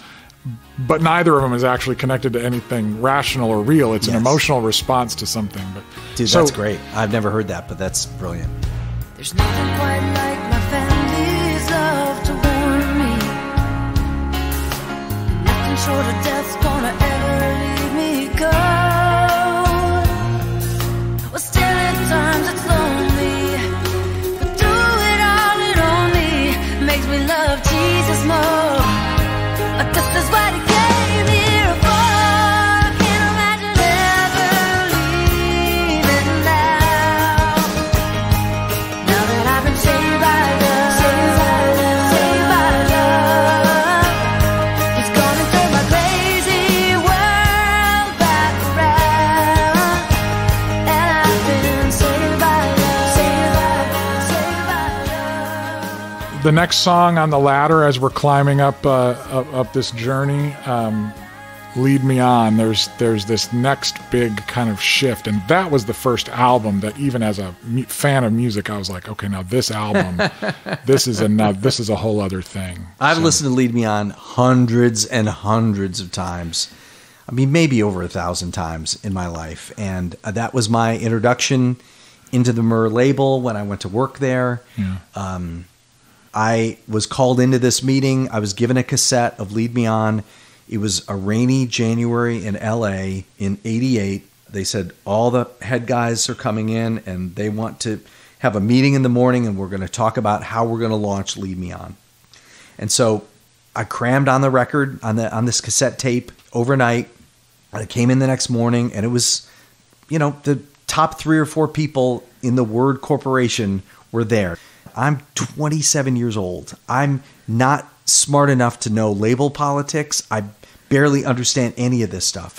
but neither of them is actually connected to anything rational or real. It's yes. an emotional response to something. But Dude, so, that's great. I've never heard that, but that's brilliant. There's nothing quite like my family's love to warm me. Nothing short of death's gonna ever leave me cold. Well, still at times it's lonely, but through it all it only makes me love Jesus more. This is what he came here for. Can't imagine ever leaving now. Now that I've been saved by love, saved by love, saved by love. He's gonna turn my crazy world back around. And I've been saved by love, saved by love, saved by love. The next song on the ladder as we're climbing up uh, up, up this journey, um, Lead Me On, there's there's this next big kind of shift, and that was the first album that even as a mu- fan of music, I was like, okay, now this album, this is a now, this is a whole other thing. I've So- listened to Lead Me On hundreds and hundreds of times. I mean, maybe over a thousand times in my life, and uh, that was my introduction into the Myrrh label when I went to work there. Yeah. Um, I was called into this meeting. I was given a cassette of Lead Me On. It was a rainy January in L A in eighty-eight. They said all the head guys are coming in and they want to have a meeting in the morning and we're going to talk about how we're going to launch Lead Me On. And so I crammed on the record, on the on this cassette tape overnight. I came in the next morning and it was, you know, the top three or four people in the Word Corporation were there. I'm twenty-seven years old. I'm not smart enough to know label politics. I barely understand any of this stuff.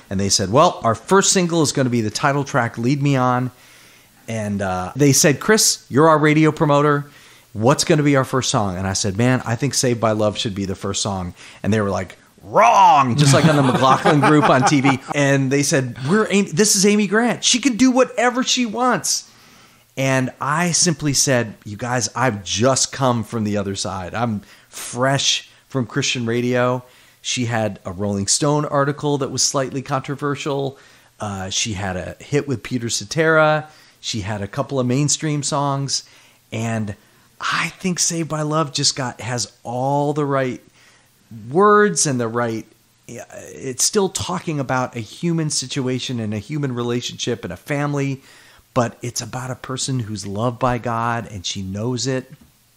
And they said, well, our first single is going to be the title track, Lead Me On. And uh, they said, Chris, you're our radio promoter. What's going to be our first song? And I said, man, I think Saved by Love should be the first song. And they were like, wrong, just like on the McLaughlin Group on T V. And they said, "We're Amy, this is Amy Grant. She can do whatever she wants." And I simply said, you guys, I've just come from the other side. I'm fresh from Christian radio. She had a Rolling Stone article that was slightly controversial. Uh, she had a hit with Peter Cetera. She had a couple of mainstream songs. And I think Saved by Love just got has all the right words and the right, it's still talking about a human situation and a human relationship and a family, but it's about a person who's loved by God and she knows it.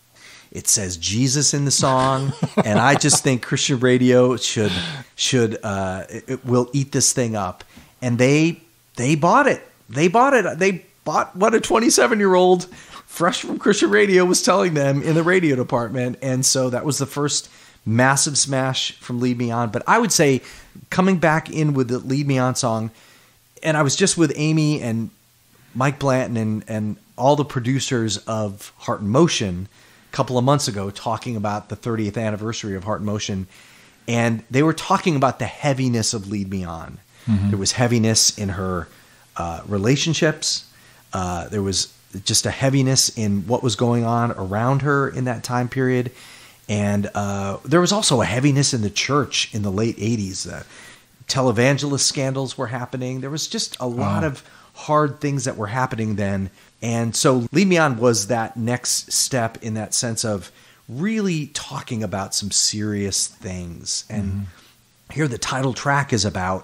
It says Jesus in the song, and I just think Christian radio should should uh, it will eat this thing up. And they they bought it. They bought it. They bought what a twenty-seven year old fresh from Christian radio was telling them in the radio department, and so that was the first massive smash from Lead Me On. But I would say coming back in with the Lead Me On song, and I was just with Amy and Mike Blanton and, and all the producers of Heart in Motion a couple of months ago talking about the thirtieth anniversary of Heart in Motion. And they were talking about the heaviness of Lead Me On. Mm-hmm. There was heaviness in her uh, relationships. Uh, there was just a heaviness in what was going on around her in that time period. And uh, there was also a heaviness in the church in the late eighties. Uh, televangelist scandals were happening. There was just a lot wow. of hard things that were happening then. And so Lead Me On was that next step in that sense of really talking about some serious things. And mm-hmm. here the title track is about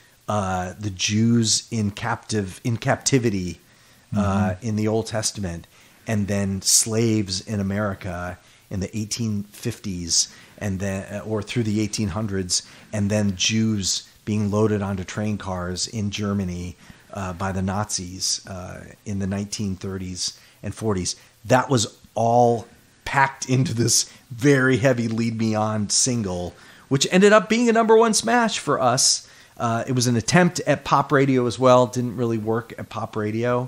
uh, the Jews in captive in captivity uh, mm-hmm. in the Old Testament, and then slaves in America in the eighteen fifties and then or through the eighteen hundreds, and then Jews being loaded onto train cars in Germany uh, by the Nazis uh, in the nineteen thirties and forties. That was all packed into this very heavy Lead Me On single, which ended up being a number one smash for us. Uh, it was an attempt at pop radio as well. Didn't really work at pop radio.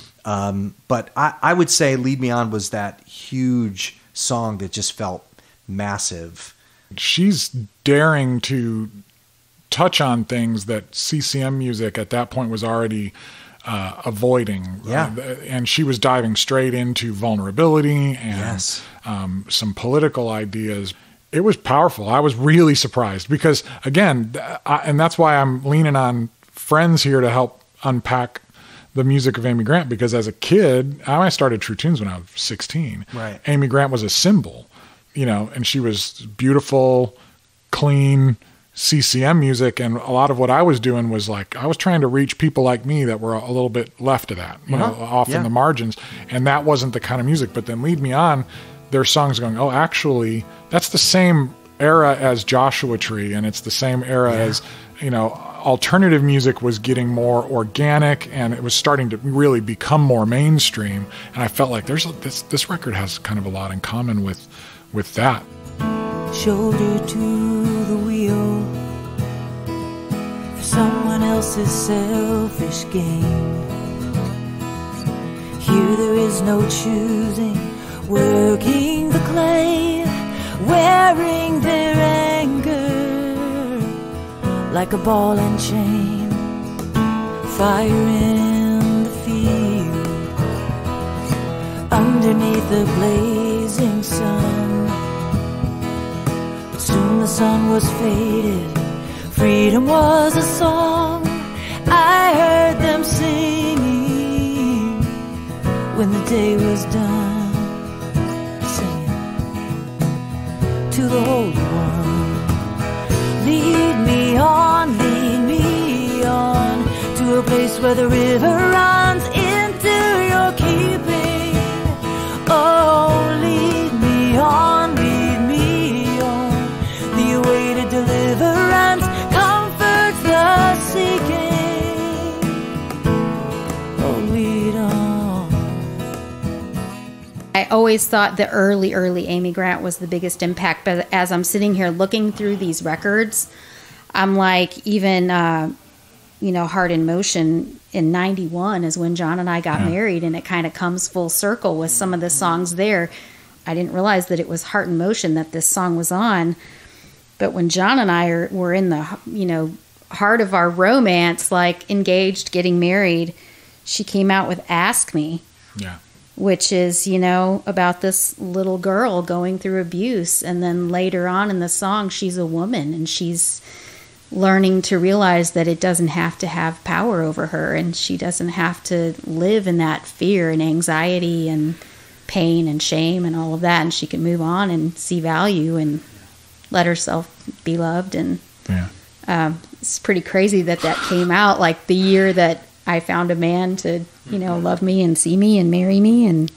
Um, but I, I would say Lead Me On was that huge song that just felt massive. She's daring to touch on things that C C M music at that point was already uh, avoiding. Yeah. Uh, and she was diving straight into vulnerability and yes. um, some political ideas. It was powerful. I was really surprised because, again, I, and that's why I'm leaning on friends here to help unpack the music of Amy Grant, because as a kid, I started True Tunes when I was sixteen. Right. Amy Grant was a symbol, you know, and she was beautiful, clean C C M music. And a lot of what I was doing was like, I was trying to reach people like me that were a little bit left of that, you uh-huh. know, off yeah. in the margins. And that wasn't the kind of music. But then Lead Me On, there's songs going, oh, actually, that's the same era as Joshua Tree. And it's the same era yeah. as, you know, alternative music was getting more organic, and it was starting to really become more mainstream. And I felt like there's a, this this record has kind of a lot in common with with that. Shoulder to the wheel for someone else's selfish gain. Here there is no choosing, working the clay, wearing their anger like a ball and chain, fire in the field, underneath the blazing sun. But soon the sun was faded, freedom was a song I heard them singing when the day was done, singing to the Holy One. Lead me on, lead me on to a place where the river runs into your keeping. Oh, lead me on, lead me on. The awaited deliverance comforts the seeking. Oh, lead on. I always thought the early, early Amy Grant was the biggest impact. But as I'm sitting here looking through these records, I'm like, even uh, you know, Heart in Motion in ninety-one is when John and I got yeah. married, and it kind of comes full circle with some of the songs there. I didn't realize that it was Heart in Motion that this song was on. But when John and I are, were in the, you know, heart of our romance, like engaged, getting married, she came out with Ask Me. Yeah. Which is, you know, about this little girl going through abuse. And then later on in the song, she's a woman, and she's learning to realize that it doesn't have to have power over her, and she doesn't have to live in that fear and anxiety and pain and shame and all of that. And she can move on and see value and let herself be loved. And yeah. um, it's pretty crazy that that came out like the year that I found a man to, you know, love me and see me and marry me. And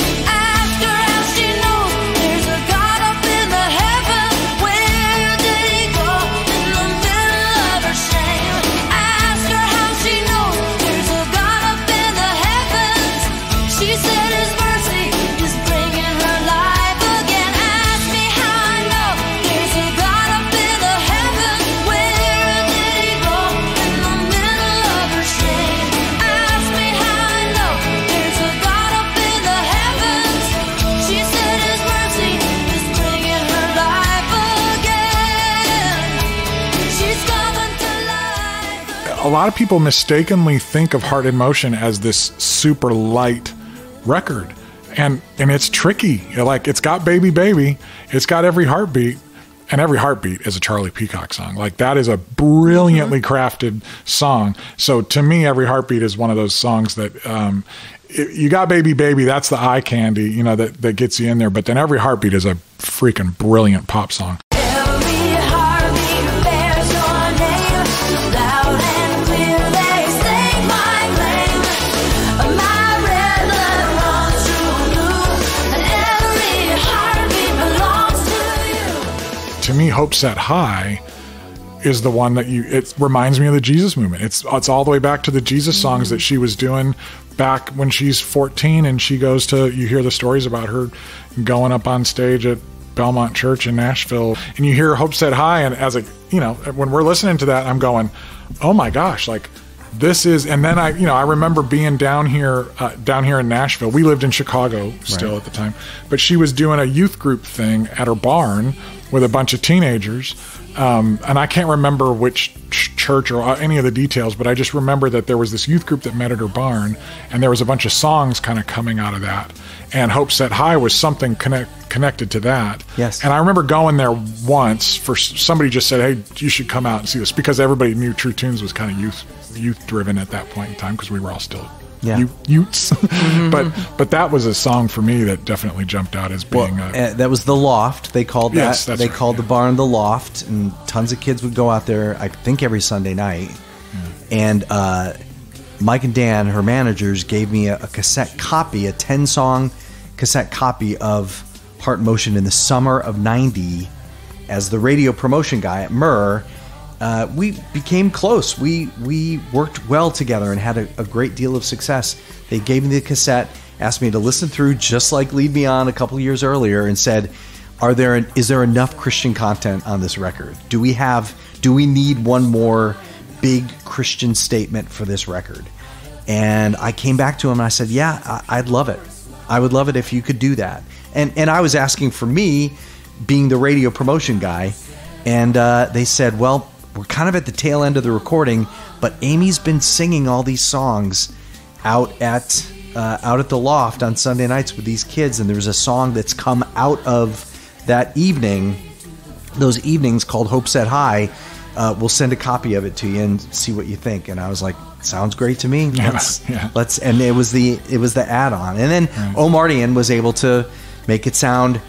a lot of people mistakenly think of Heart in Motion as this super light record, and and it's tricky. Like, it's got Baby Baby, it's got Every Heartbeat, and Every Heartbeat is a Charlie Peacock song. Like, that is a brilliantly mm-hmm. crafted song. So to me, Every Heartbeat is one of those songs that um, it, you got Baby Baby, that's the eye candy, you know, that that gets you in there. But then Every Heartbeat is a freaking brilliant pop song. To me, Hope Set High is the one that you, it reminds me of the Jesus movement. It's it's all the way back to the Jesus songs that she was doing back when she's fourteen, and she goes to, you hear the stories about her going up on stage at Belmont Church in Nashville, and you hear Hope Set High, and as a, you know, when we're listening to that, I'm going, oh my gosh, like, this is, and then I, you know, I remember being down here, uh, down here in Nashville. We lived in Chicago still right. at the time, but she was doing a youth group thing at her barn with a bunch of teenagers. Um, and I can't remember which ch- church or any of the details, but I just remember that there was this youth group that met at her barn, and there was a bunch of songs kind of coming out of that. And Hope Set High was something connect, connected to that. Yes. And I remember going there once for somebody just said, hey, you should come out and see this, because everybody knew True Tunes was kind of youth youth driven at that point in time, because we were all still yeah. you, youths. Mm-hmm. but but that was a song for me that definitely jumped out as being well, a, uh, that was the Loft. They called that. Yes, that's they right, called yeah. the barn the Loft, and tons of kids would go out there, I think, every Sunday night. Yeah. And uh, Mike and Dan, her managers, gave me a, a cassette copy, a ten-song cassette copy of Heart in Motion in the summer of ninety. As the radio promotion guy at Murr, Uh, we became close. We we worked well together and had a, a great deal of success. They gave me the cassette, asked me to listen through, just like Lead Me On a couple years earlier, and said, "Are there an, is there enough Christian content on this record? Do we have? Do we need one more big Christian statement for this record?" And I came back to him and I said, "Yeah, I, I'd love it. I would love it if you could do that." And and I was asking for me, being the radio promotion guy, and uh, they said, "Well, we're kind of at the tail end of the recording, but Amy's been singing all these songs out at uh, out at the Loft on Sunday nights with these kids, and there's a song that's come out of that evening, those evenings, called Hope Set High. Uh, we'll send a copy of it to you and see what you think." And I was like, "Sounds great to me. Let's, yeah, yeah. let's." And it was the it was the add-on, and then right. Omardian was able to make it sound.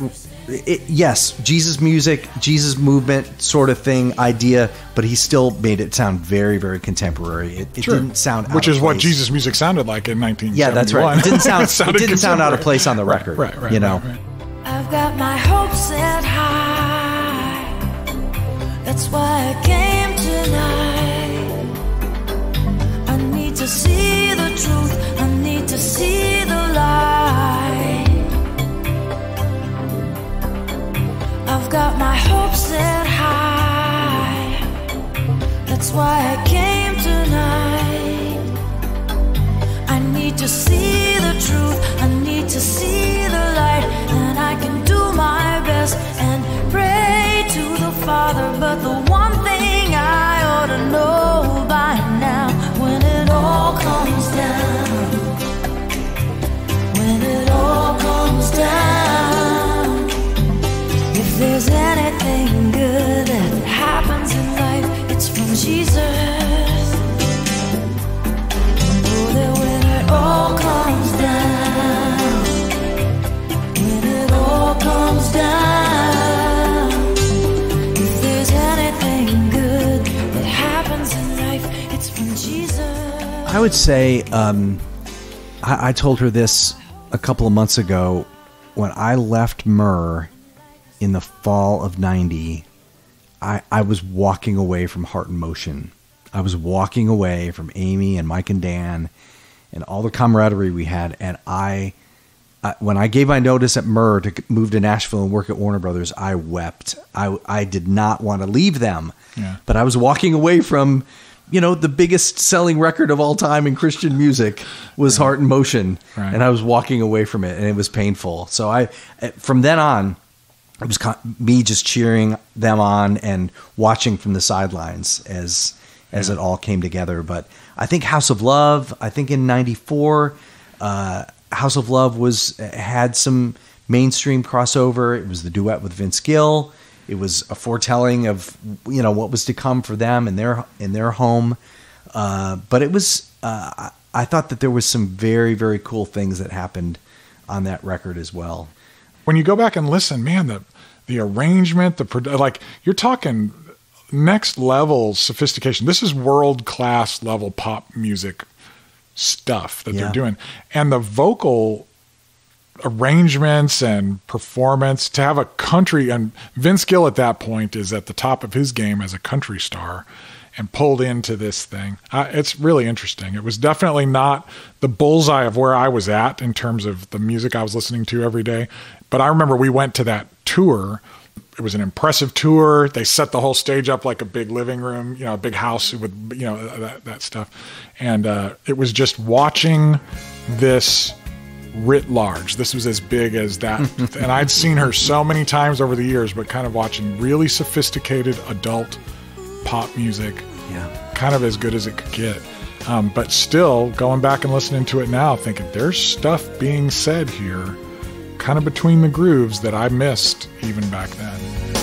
It, yes, Jesus music, Jesus movement sort of thing, idea, but he still made it sound very, very contemporary. It, it sure. didn't sound out Which of is place. what Jesus music sounded like in nineteen seventy-one. Yeah, that's right. It didn't sound, it it didn't sound out of place on the record. Right, right, right, you know? Right, right. I've got my hopes set high. That's why I came tonight. I need to see the truth. I need to see the light. I've got my hopes set high. That's why I came tonight. I need to see the truth, I need to see the light, and I can do my best and pray to the Father. But the one thing I ought to know by now, when it all comes down, when it all comes down, if there's anything good that happens in life, it's from Jesus. Oh, that when it all comes down, when it all comes down, if there's anything good that happens in life, it's from Jesus. I would say, um, I, I told her this a couple of months ago when I left Myrrh in the fall of ninety. I, I was walking away from Heart in Motion. I was walking away from Amy and Mike and Dan and all the camaraderie we had. And I, uh, when I gave my notice at Myrrh to move to Nashville and work at Warner Brothers, I wept. I, I did not want to leave them, Yeah. but I was walking away from, you know, the biggest selling record of all time in Christian music was Right. Heart in Motion. Right. And I was walking away from it, and it was painful. So I, from then on, it was me just cheering them on and watching from the sidelines as as Yeah. it all came together. But I think House of Love, I think in ninety-four, uh, House of Love was had some mainstream crossover. It was the duet with Vince Gill. It was a foretelling of, you know, what was to come for them in their in their home. Uh, but it was uh, I thought that there was some very, very cool things that happened on that record as well. When you go back and listen, man, the the arrangement, the produ- like you're talking next level sophistication. This is world class level pop music stuff that Yeah. they're doing, and the vocal arrangements and performance to have a country, and Vince Gill at that point is at the top of his game as a country star and pulled into this thing. Uh, it's really interesting. It was definitely not the bullseye of where I was at in terms of the music I was listening to every day. But I remember we went to that tour. It was an impressive tour. They set the whole stage up like a big living room, you know, a big house with, you know, that, that stuff. And uh, it was just watching this writ large. This was as big as that. And I'd seen her so many times over the years, but kind of watching really sophisticated adult pop music, Yeah. kind of as good as it could get. Um, but still going back and listening to it now, thinking there's stuff being said here kind of between the grooves that I missed even back then.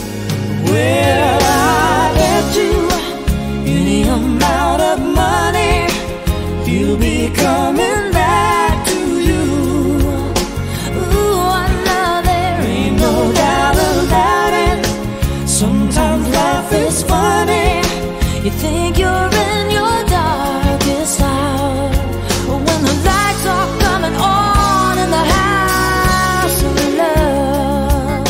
Well, I bet you any amount of money you'll be coming back to you. Ooh, I know there ain't no doubt about it. Sometimes life is funny. You think you're in your darkest hour, when the lights are coming on in the house of love.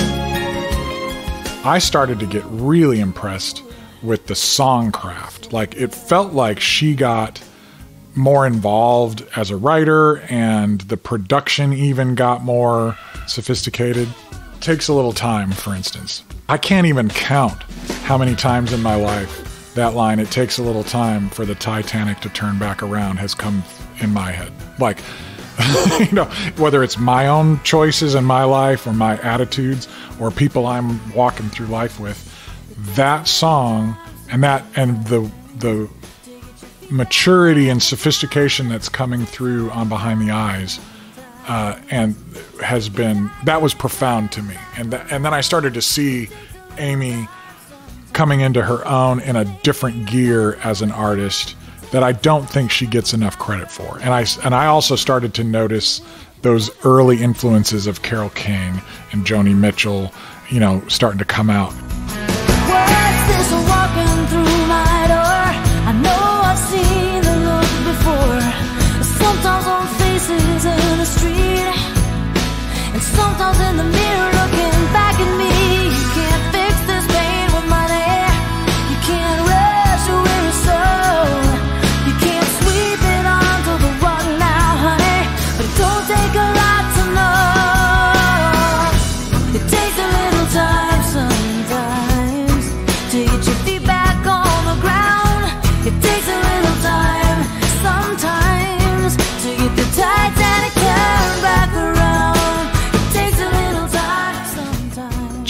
I started to get really impressed with the songcraft. Like, it felt like she got more involved as a writer, and the production even got more sophisticated. Takes a little time, for instance. I can't even count how many times in my life that line, "It takes a little time for the Titanic to turn back around," has come in my head. Like, you know, whether it's my own choices in my life or my attitudes or people I'm walking through life with, that song and that and the the maturity and sophistication that's coming through on Behind the Eyes uh, and has been, that was profound to me. And th- and then I started to see Amy coming into her own in a different gear as an artist that I don't think she gets enough credit for. And I, and I also started to notice those early influences of Carole King and Joni Mitchell, you know, starting to come out. What's this walking through my door? I know I've seen the look before. Sometimes on faces in the street, and sometimes in the mirror looking back at me. You can't fix this pain with money. You can't rush a weary soul. You can't sweep it onto the rug now, honey. But it don't take a lot to know. It takes a little time sometimes.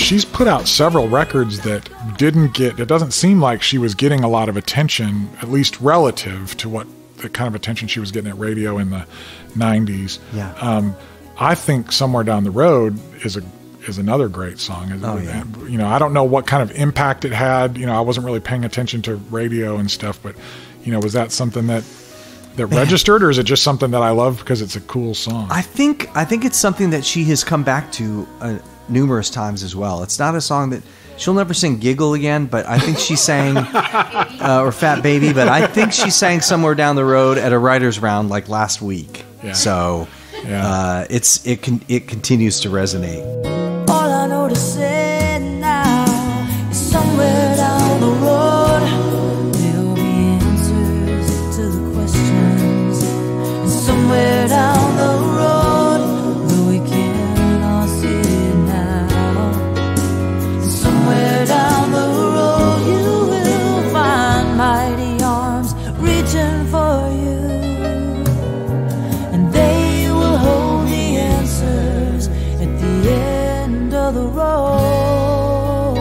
she's put out several records that didn't get, it doesn't seem like she was getting a lot of attention, at least relative to what the kind of attention she was getting at radio in the nineties. Yeah. Um, I think Somewhere Down the Road is a is another great song. Oh, yeah. You know, I don't know what kind of impact it had. You know, I wasn't really paying attention to radio and stuff, but, you know, was that something that that Man. registered, or is it just something that I love because it's a cool song? I think I think it's something that she has come back to uh, numerous times as well. It's not a song that she'll never sing "Giggle" again, but I think she sang uh, or "Fat Baby," but I think she sang "Somewhere Down the Road" at a writers' round like last week. Yeah. So yeah. uh, it's it can it continues to resonate. All I know to say now is somewhere down the road there'll be answers to the questions, and somewhere down the road, though we cannot see it now, somewhere down the road you will find mighty arms reaching for you, and they will hold the answers at the end of the road.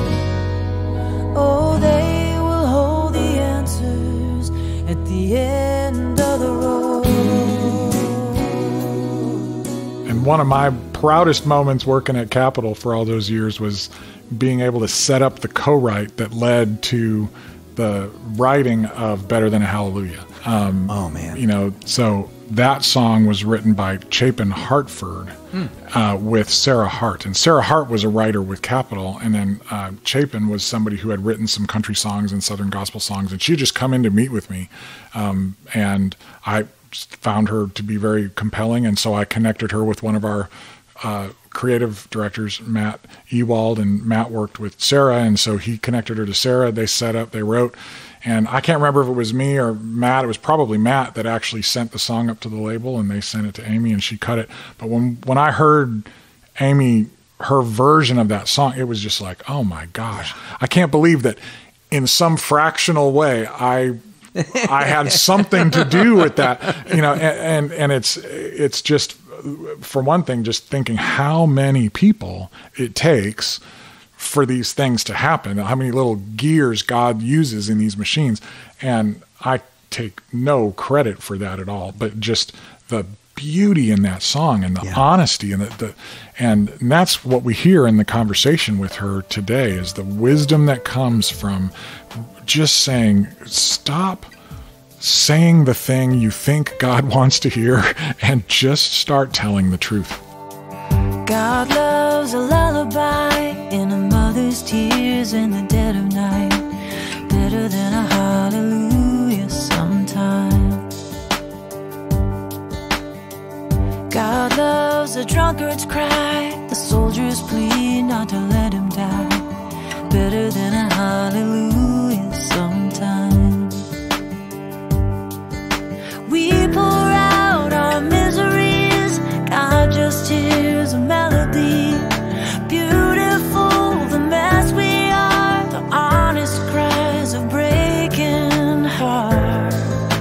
Oh, they will hold the answers at the end of the road. And one of my proudest moments working at Capitol for all those years was being able to set up the co-write that led to the writing of Better Than a Hallelujah. Um, Oh, man. You know, so that song was written by Chapin Hartford Hmm. uh, with Sarah Hart. And Sarah Hart was a writer with Capitol. And then uh, Chapin was somebody who had written some country songs and Southern gospel songs. And she had just come in to meet with me. Um, and I found her to be very compelling. And so I connected her with one of our uh, creative directors, Matt Ewald. And Matt worked with Sarah. And so he connected her to Sarah. They set up, they wrote. And I can't remember if it was me or Matt. It was probably Matt that actually sent the song up to the label, and they sent it to Amy, and she cut it. But when when I heard Amy, her version of that song, it was just like, oh my gosh, I can't believe that in some fractional way I I had something to do with that, you know. And and, and it's it's just, for one thing, just thinking how many people it takes for these things to happen, how many little gears God uses in these machines. And I take no credit for that at all, but just the beauty in that song and the Yeah. honesty and the, the and that's what we hear in the conversation with her today, is the wisdom that comes from just saying, stop saying the thing you think God wants to hear and just start telling the truth. God loves a lullaby in a mother's tears in the dead of night, better than a hallelujah sometimes. God loves a drunkard's cry, the soldier's plea not to let him die, better than a hallelujah sometimes. We pour out our miseries, God just hears a melody. Beautiful, the mess we are, the honest cries of breaking heart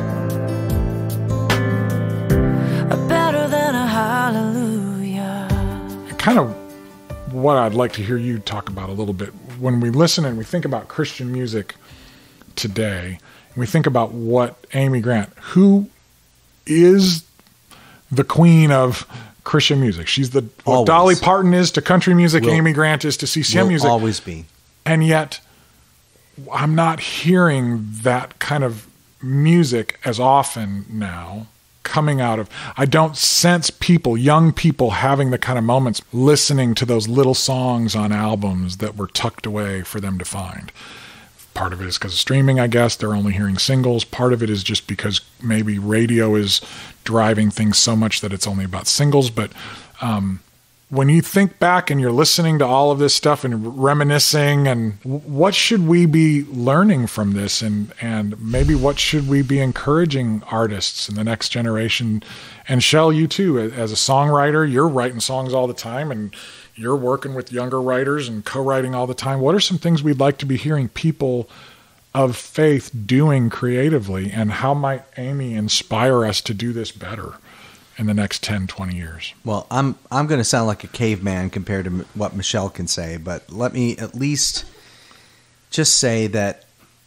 are better than a hallelujah. Kind of what I'd like to hear you talk about a little bit. When we listen and we think about Christian music today, and we think about what Amy Grant, who is the queen of Christian music. She's the what Always. Dolly Parton is to country music, Will- Amy Grant is to C C M Will music. always be. And yet I'm not hearing that kind of music as often now coming out of, I don't sense people, young people, having the kind of moments listening to those little songs on albums that were tucked away for them to find. Part of it is because of streaming, I guess. They're only hearing singles. Part of it is just because maybe radio is driving things so much that it's only about singles. But um, when you think back and you're listening to all of this stuff and reminiscing, and what should we be learning from this? And, and maybe what should we be encouraging artists in the next generation? And Shell, you too, as a songwriter, you're writing songs all the time, and you're working with younger writers and co-writing all the time. What are some things we'd like to be hearing people of faith doing creatively, and how might Amy inspire us to do this better? in the next ten, twenty years? Well, I'm I'm going to sound like a caveman compared to what Michelle can say, but let me at least just say that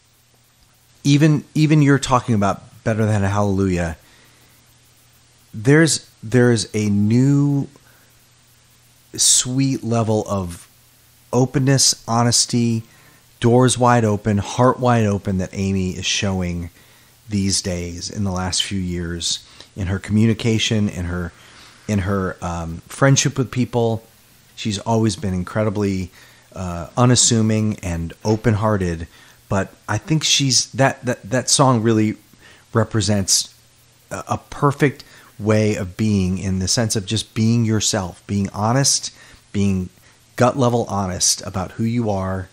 even even you're talking about Better Than a Hallelujah, there's there's a new sweet level of openness, honesty, doors wide open, heart wide open that Amy is showing these days in the last few years in her communication, in her in her um, friendship with people. She's always been incredibly uh, unassuming and open-hearted, but I think she's that that that song really represents a, a perfect way of being, in the sense of just being yourself, being honest, being gut level honest about who you are,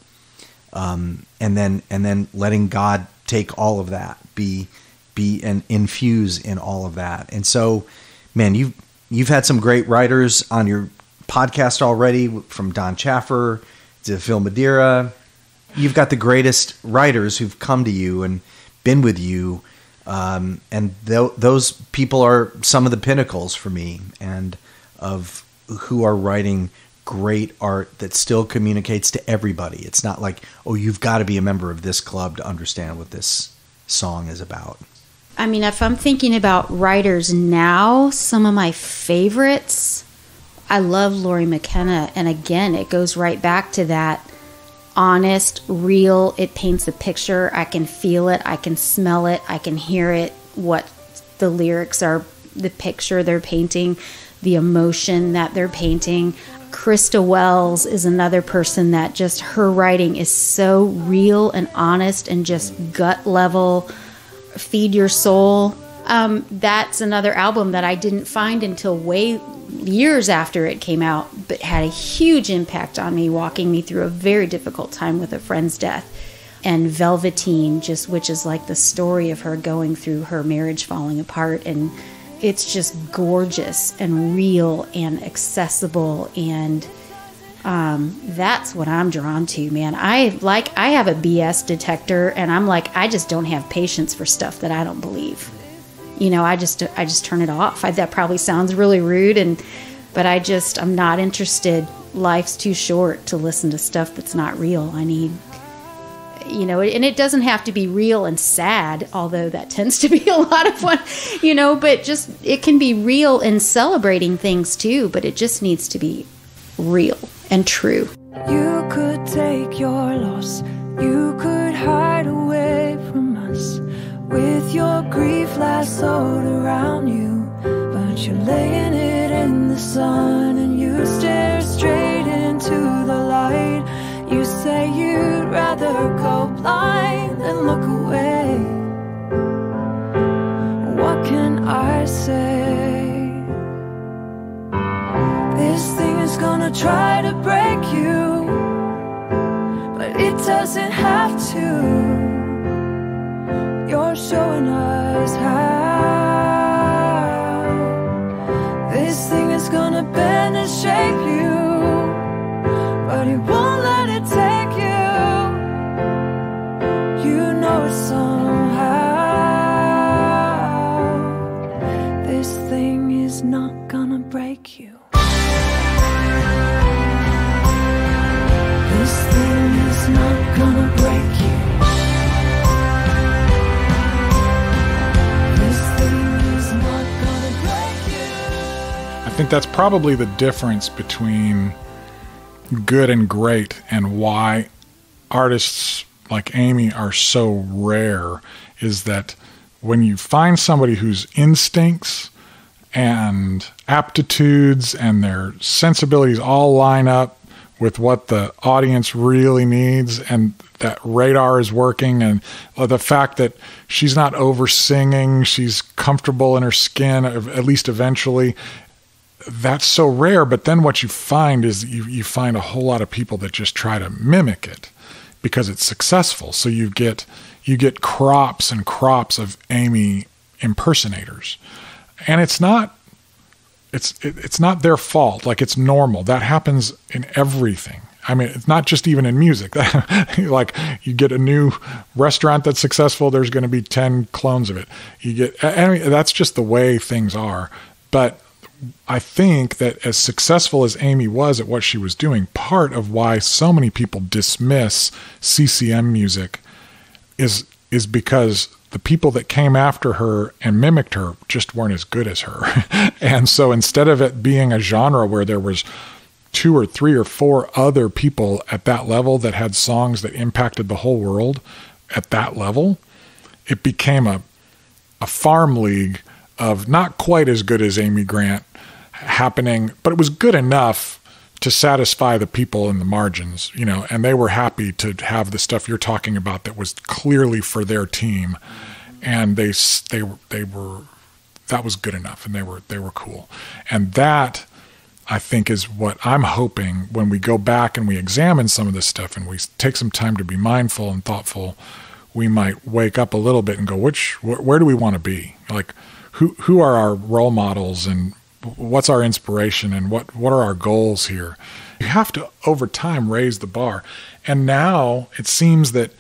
um, and then and then letting God take all of that, be be and infuse in all of that. And so, man, you've you've had some great writers on your podcast already, from Don Chaffer to Phil Madeira. You've got the greatest writers who've come to you and been with you. Um, and th- those people are some of the pinnacles for me, and of who are writing great art that still communicates to everybody. It's not like, oh, you've got to be a member of this club to understand what this song is about. I mean, if I'm thinking about writers now, some of my favorites, I love Lori McKenna. And again, it goes right back to that honest, real, it paints a picture. I can feel it. I can smell it. I can hear it. What the lyrics are, the picture they're painting, the emotion that they're painting. Christa Wells is another person that just, her writing is so real and honest and just gut level, feed your soul. Um, that's another album that I didn't find until way years after it came out, but had a huge impact on me, walking me through a very difficult time with a friend's death. And Velveteen, just which is like the story of her going through her marriage falling apart, and it's just gorgeous and real and accessible, and um, that's what I'm drawn to, man. I like I have a B S detector, and I'm like, I just don't have patience for stuff that I don't believe. You know, I just I just turn it off. I, that probably sounds really rude, and but I just I'm not interested. Life's too short to listen to stuff that's not real. I need, you know, and it doesn't have to be real and sad, although that tends to be a lot of what, you know, but just it can be real and celebrating things too, but it just needs to be real and true. You could take your loss, you could hide away from us, with your grief lassoed around you, but you're laying it in the sun, and you stare straight into the light. You say you'd rather go blind than look away. What can I say? This thing is gonna try to break you, but it doesn't have to. You're showing us how. This thing is gonna bend and shape you, but it won't let it take you. You know it somehow. This thing is not gonna break you. This thing is not gonna break you. I think that's probably the difference between good and great, and why artists like Amy are so rare, is that when you find somebody whose instincts and aptitudes and their sensibilities all line up with what the audience really needs, and that radar is working, and the fact that she's not over singing, she's comfortable in her skin, at least eventually, that's so rare. But then what you find is you, you find a whole lot of people that just try to mimic it because it's successful. So you get you get crops and crops of Amy impersonators, and it's not it's it, it's not their fault. Like, it's normal. That happens in everything. I mean, it's not just even in music. Like, you get a new restaurant that's successful, there's going to be ten clones of it. You get, I mean, that's just the way things are. But I think that as successful as Amy was at what she was doing, part of why so many people dismiss C C M music is is because the people that came after her and mimicked her just weren't as good as her. And so instead of it being a genre where there was two or three or four other people at that level that had songs that impacted the whole world at that level, it became a a farm league of not quite as good as Amy Grant happening, but it was good enough to satisfy the people in the margins, you know, and they were happy to have the stuff you're talking about that was clearly for their team. And they, they, they were, that was good enough, and they were, they were cool. And that, I think, is what I'm hoping when we go back and we examine some of this stuff and we take some time to be mindful and thoughtful, we might wake up a little bit and go, which, wh- where do we want to be? Like, who, who are our role models, and what's our inspiration, and what, what are our goals here? You have to, over time, raise the bar. And now it seems that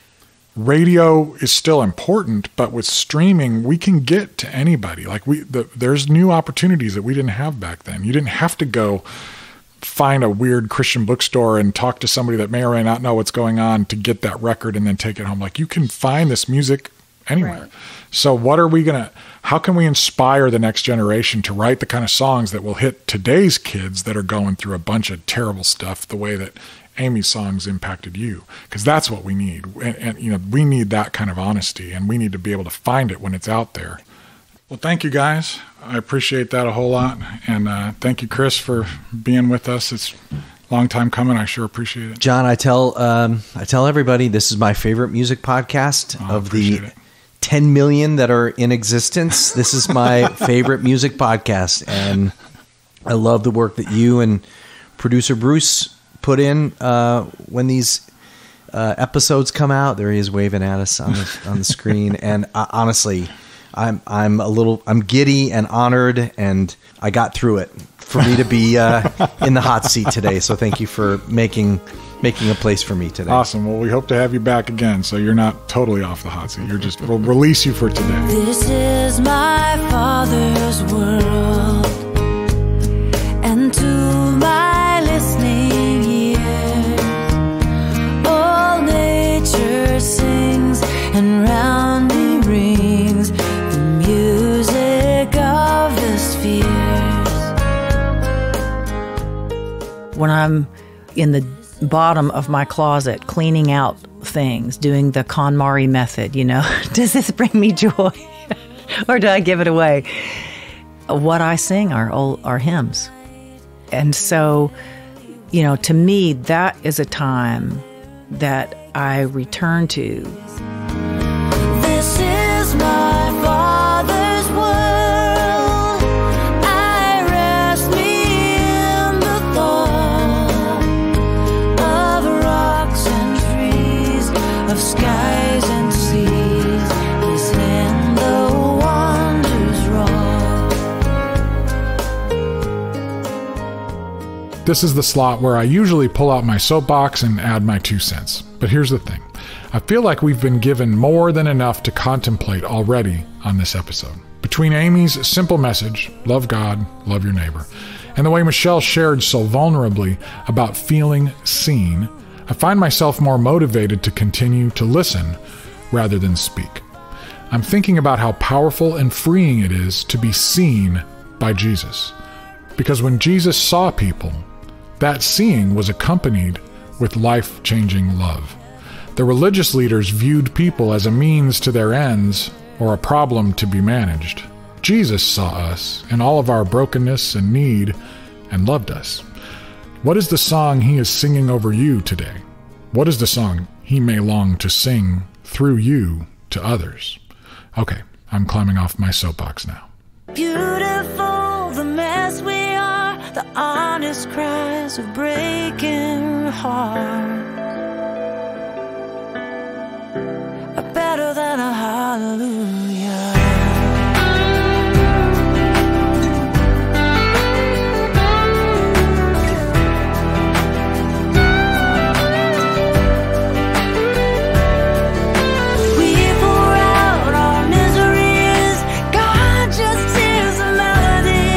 radio is still important, but with streaming, we can get to anybody. Like we, the, there's new opportunities that we didn't have back then. You didn't have to go find a weird Christian bookstore and talk to somebody that may or may not know what's going on to get that record and then take it home. Like, you can find this music anywhere. Right. So what are we going to, how can we inspire the next generation to write the kind of songs that will hit today's kids that are going through a bunch of terrible stuff the way that Amy's songs impacted you? Because that's what we need. And, and, you know, we need that kind of honesty, and we need to be able to find it when it's out there. Well, thank you guys. I appreciate that a whole lot. And uh, thank you, Chris, for being with us. It's a long time coming. I sure appreciate it. John, I tell um, I tell everybody this is my favorite music podcast oh, of the it. ten million that are in existence. This is my favorite music podcast. And I love the work that you and producer Bruce put in uh, when these uh, episodes come out. There he is waving at us on the, on the screen. And uh, honestly, I'm I'm a little I'm giddy and honored, and I got through it for me to be uh, in the hot seat today. So thank you for making making a place for me today. Awesome. Well, we hope to have you back again, so you're not totally off the hot seat. You're just we'll release you for today. This is my Father's world, and to my listening ears, all nature sings and round me rings the music of the spheres. When I'm in the bottom of my closet cleaning out things, doing the KonMari method, you know, does this bring me joy or do I give it away? What I sing are all are hymns. And so, you know, to me, that is a time that I return to. This is my Father's world. I rest me in the thought of rocks and trees, of skies and seas. His hand the wonders wrought. This is the slot where I usually pull out my soapbox and add my two cents. But here's the thing. I feel like we've been given more than enough to contemplate already on this episode. Between Amy's simple message, love God, love your neighbor, and the way Michelle shared so vulnerably about feeling seen, I find myself more motivated to continue to listen rather than speak. I'm thinking about how powerful and freeing it is to be seen by Jesus. Because when Jesus saw people, that seeing was accompanied with life-changing love. The religious leaders viewed people as a means to their ends or a problem to be managed. Jesus saw us in all of our brokenness and need and loved us. What is the song he is singing over you today? What is the song he may long to sing through you to others? Okay, I'm climbing off my soapbox now. Beautiful, the mess we are, the honest cries of breaking hearts are better than a hallelujah. We pour out our miseries, God just hears the melody.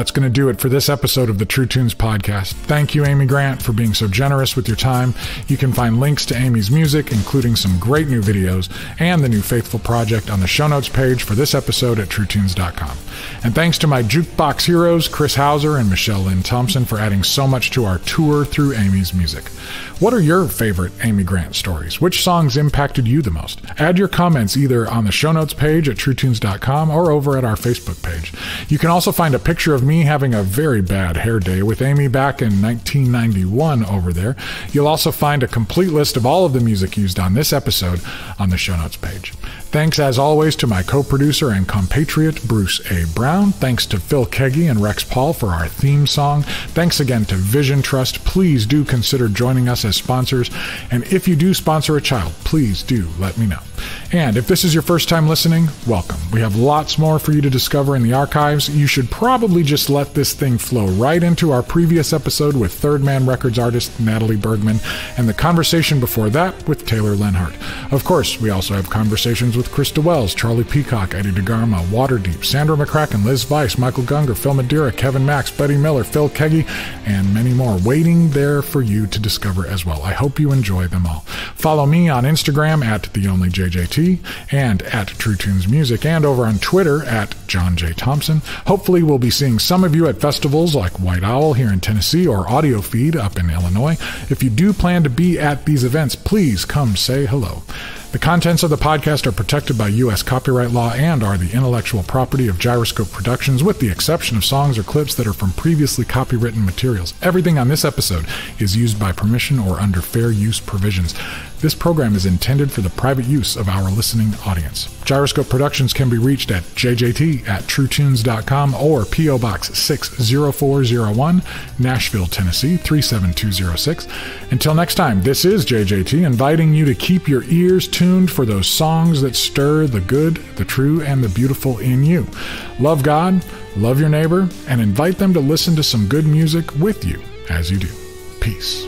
that's going to do it for this episode of the True Tunes podcast. Thank you, Amy Grant, for being so generous with your time. You can find links to Amy's music, including some great new videos and the new Faithful Project on the show notes page for this episode at true tunes dot com. And thanks to my jukebox heroes, Chris Hauser and Michelle Lynn Thompson, for adding so much to our tour through Amy's music. What are your favorite Amy Grant stories? Which songs impacted you the most? Add your comments either on the show notes page at true tunes dot com or over at our Facebook page. You can also find a picture of me having a very bad hair day with Amy back in nineteen ninety-one over there. You'll also find a complete list of all of the music used on this episode on the show notes page. Thanks, as always, to my co-producer and compatriot, Bruce A. Brown. Thanks to Phil Keggy and Rex Paul for our theme song. Thanks again to Vision Trust. Please do consider joining us as sponsors. And if you do sponsor a child, please do let me know. And if this is your first time listening, welcome. We have lots more for you to discover in the archives. You should probably just let this thing flow right into our previous episode with Third Man Records artist Natalie Bergman, and the conversation before that with Taylor Leonhardt. Of course, we also have conversations with Christa Wells, Charlie Peacock, Eddie DeGarma, Waterdeep, Sandra McCracken, Liz Weiss, Michael Gunger, Phil Madeira, Kevin Max, Buddy Miller, Phil Keggy, and many more waiting there for you to discover as well. I hope you enjoy them all. Follow me on Instagram at the only J J T and at True Tunes Music, and over on Twitter at John J. Thompson. Hopefully we'll be seeing some of you at festivals like White Owl here in Tennessee or Audio Feed up in Illinois. If you do plan to be at these events, please come say hello. The contents of the podcast are protected by U S copyright law and are the intellectual property of Gyroscope Productions, with the exception of songs or clips that are from previously copywritten materials. Everything on this episode is used by permission or under fair use provisions. This program is intended for the private use of our listening audience. Gyroscope Productions can be reached at j j t at true tunes dot com or P O Box six zero four zero one, Nashville, Tennessee three seven two zero six. Until next time, this is J J T inviting you to keep your ears tuned for those songs that stir the good, the true, and the beautiful in you. Love God, love your neighbor, and invite them to listen to some good music with you as you do. Peace.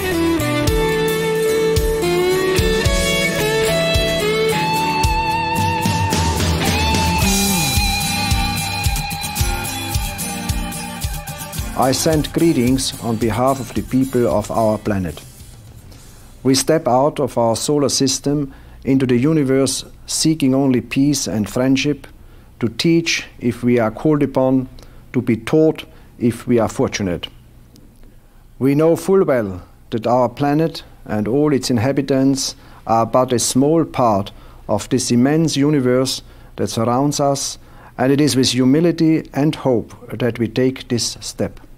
I send greetings on behalf of the people of our planet. We step out of our solar system into the universe seeking only peace and friendship, to teach if we are called upon, to be taught if we are fortunate. We know full well that our planet and all its inhabitants are but a small part of this immense universe that surrounds us, and it is with humility and hope that we take this step.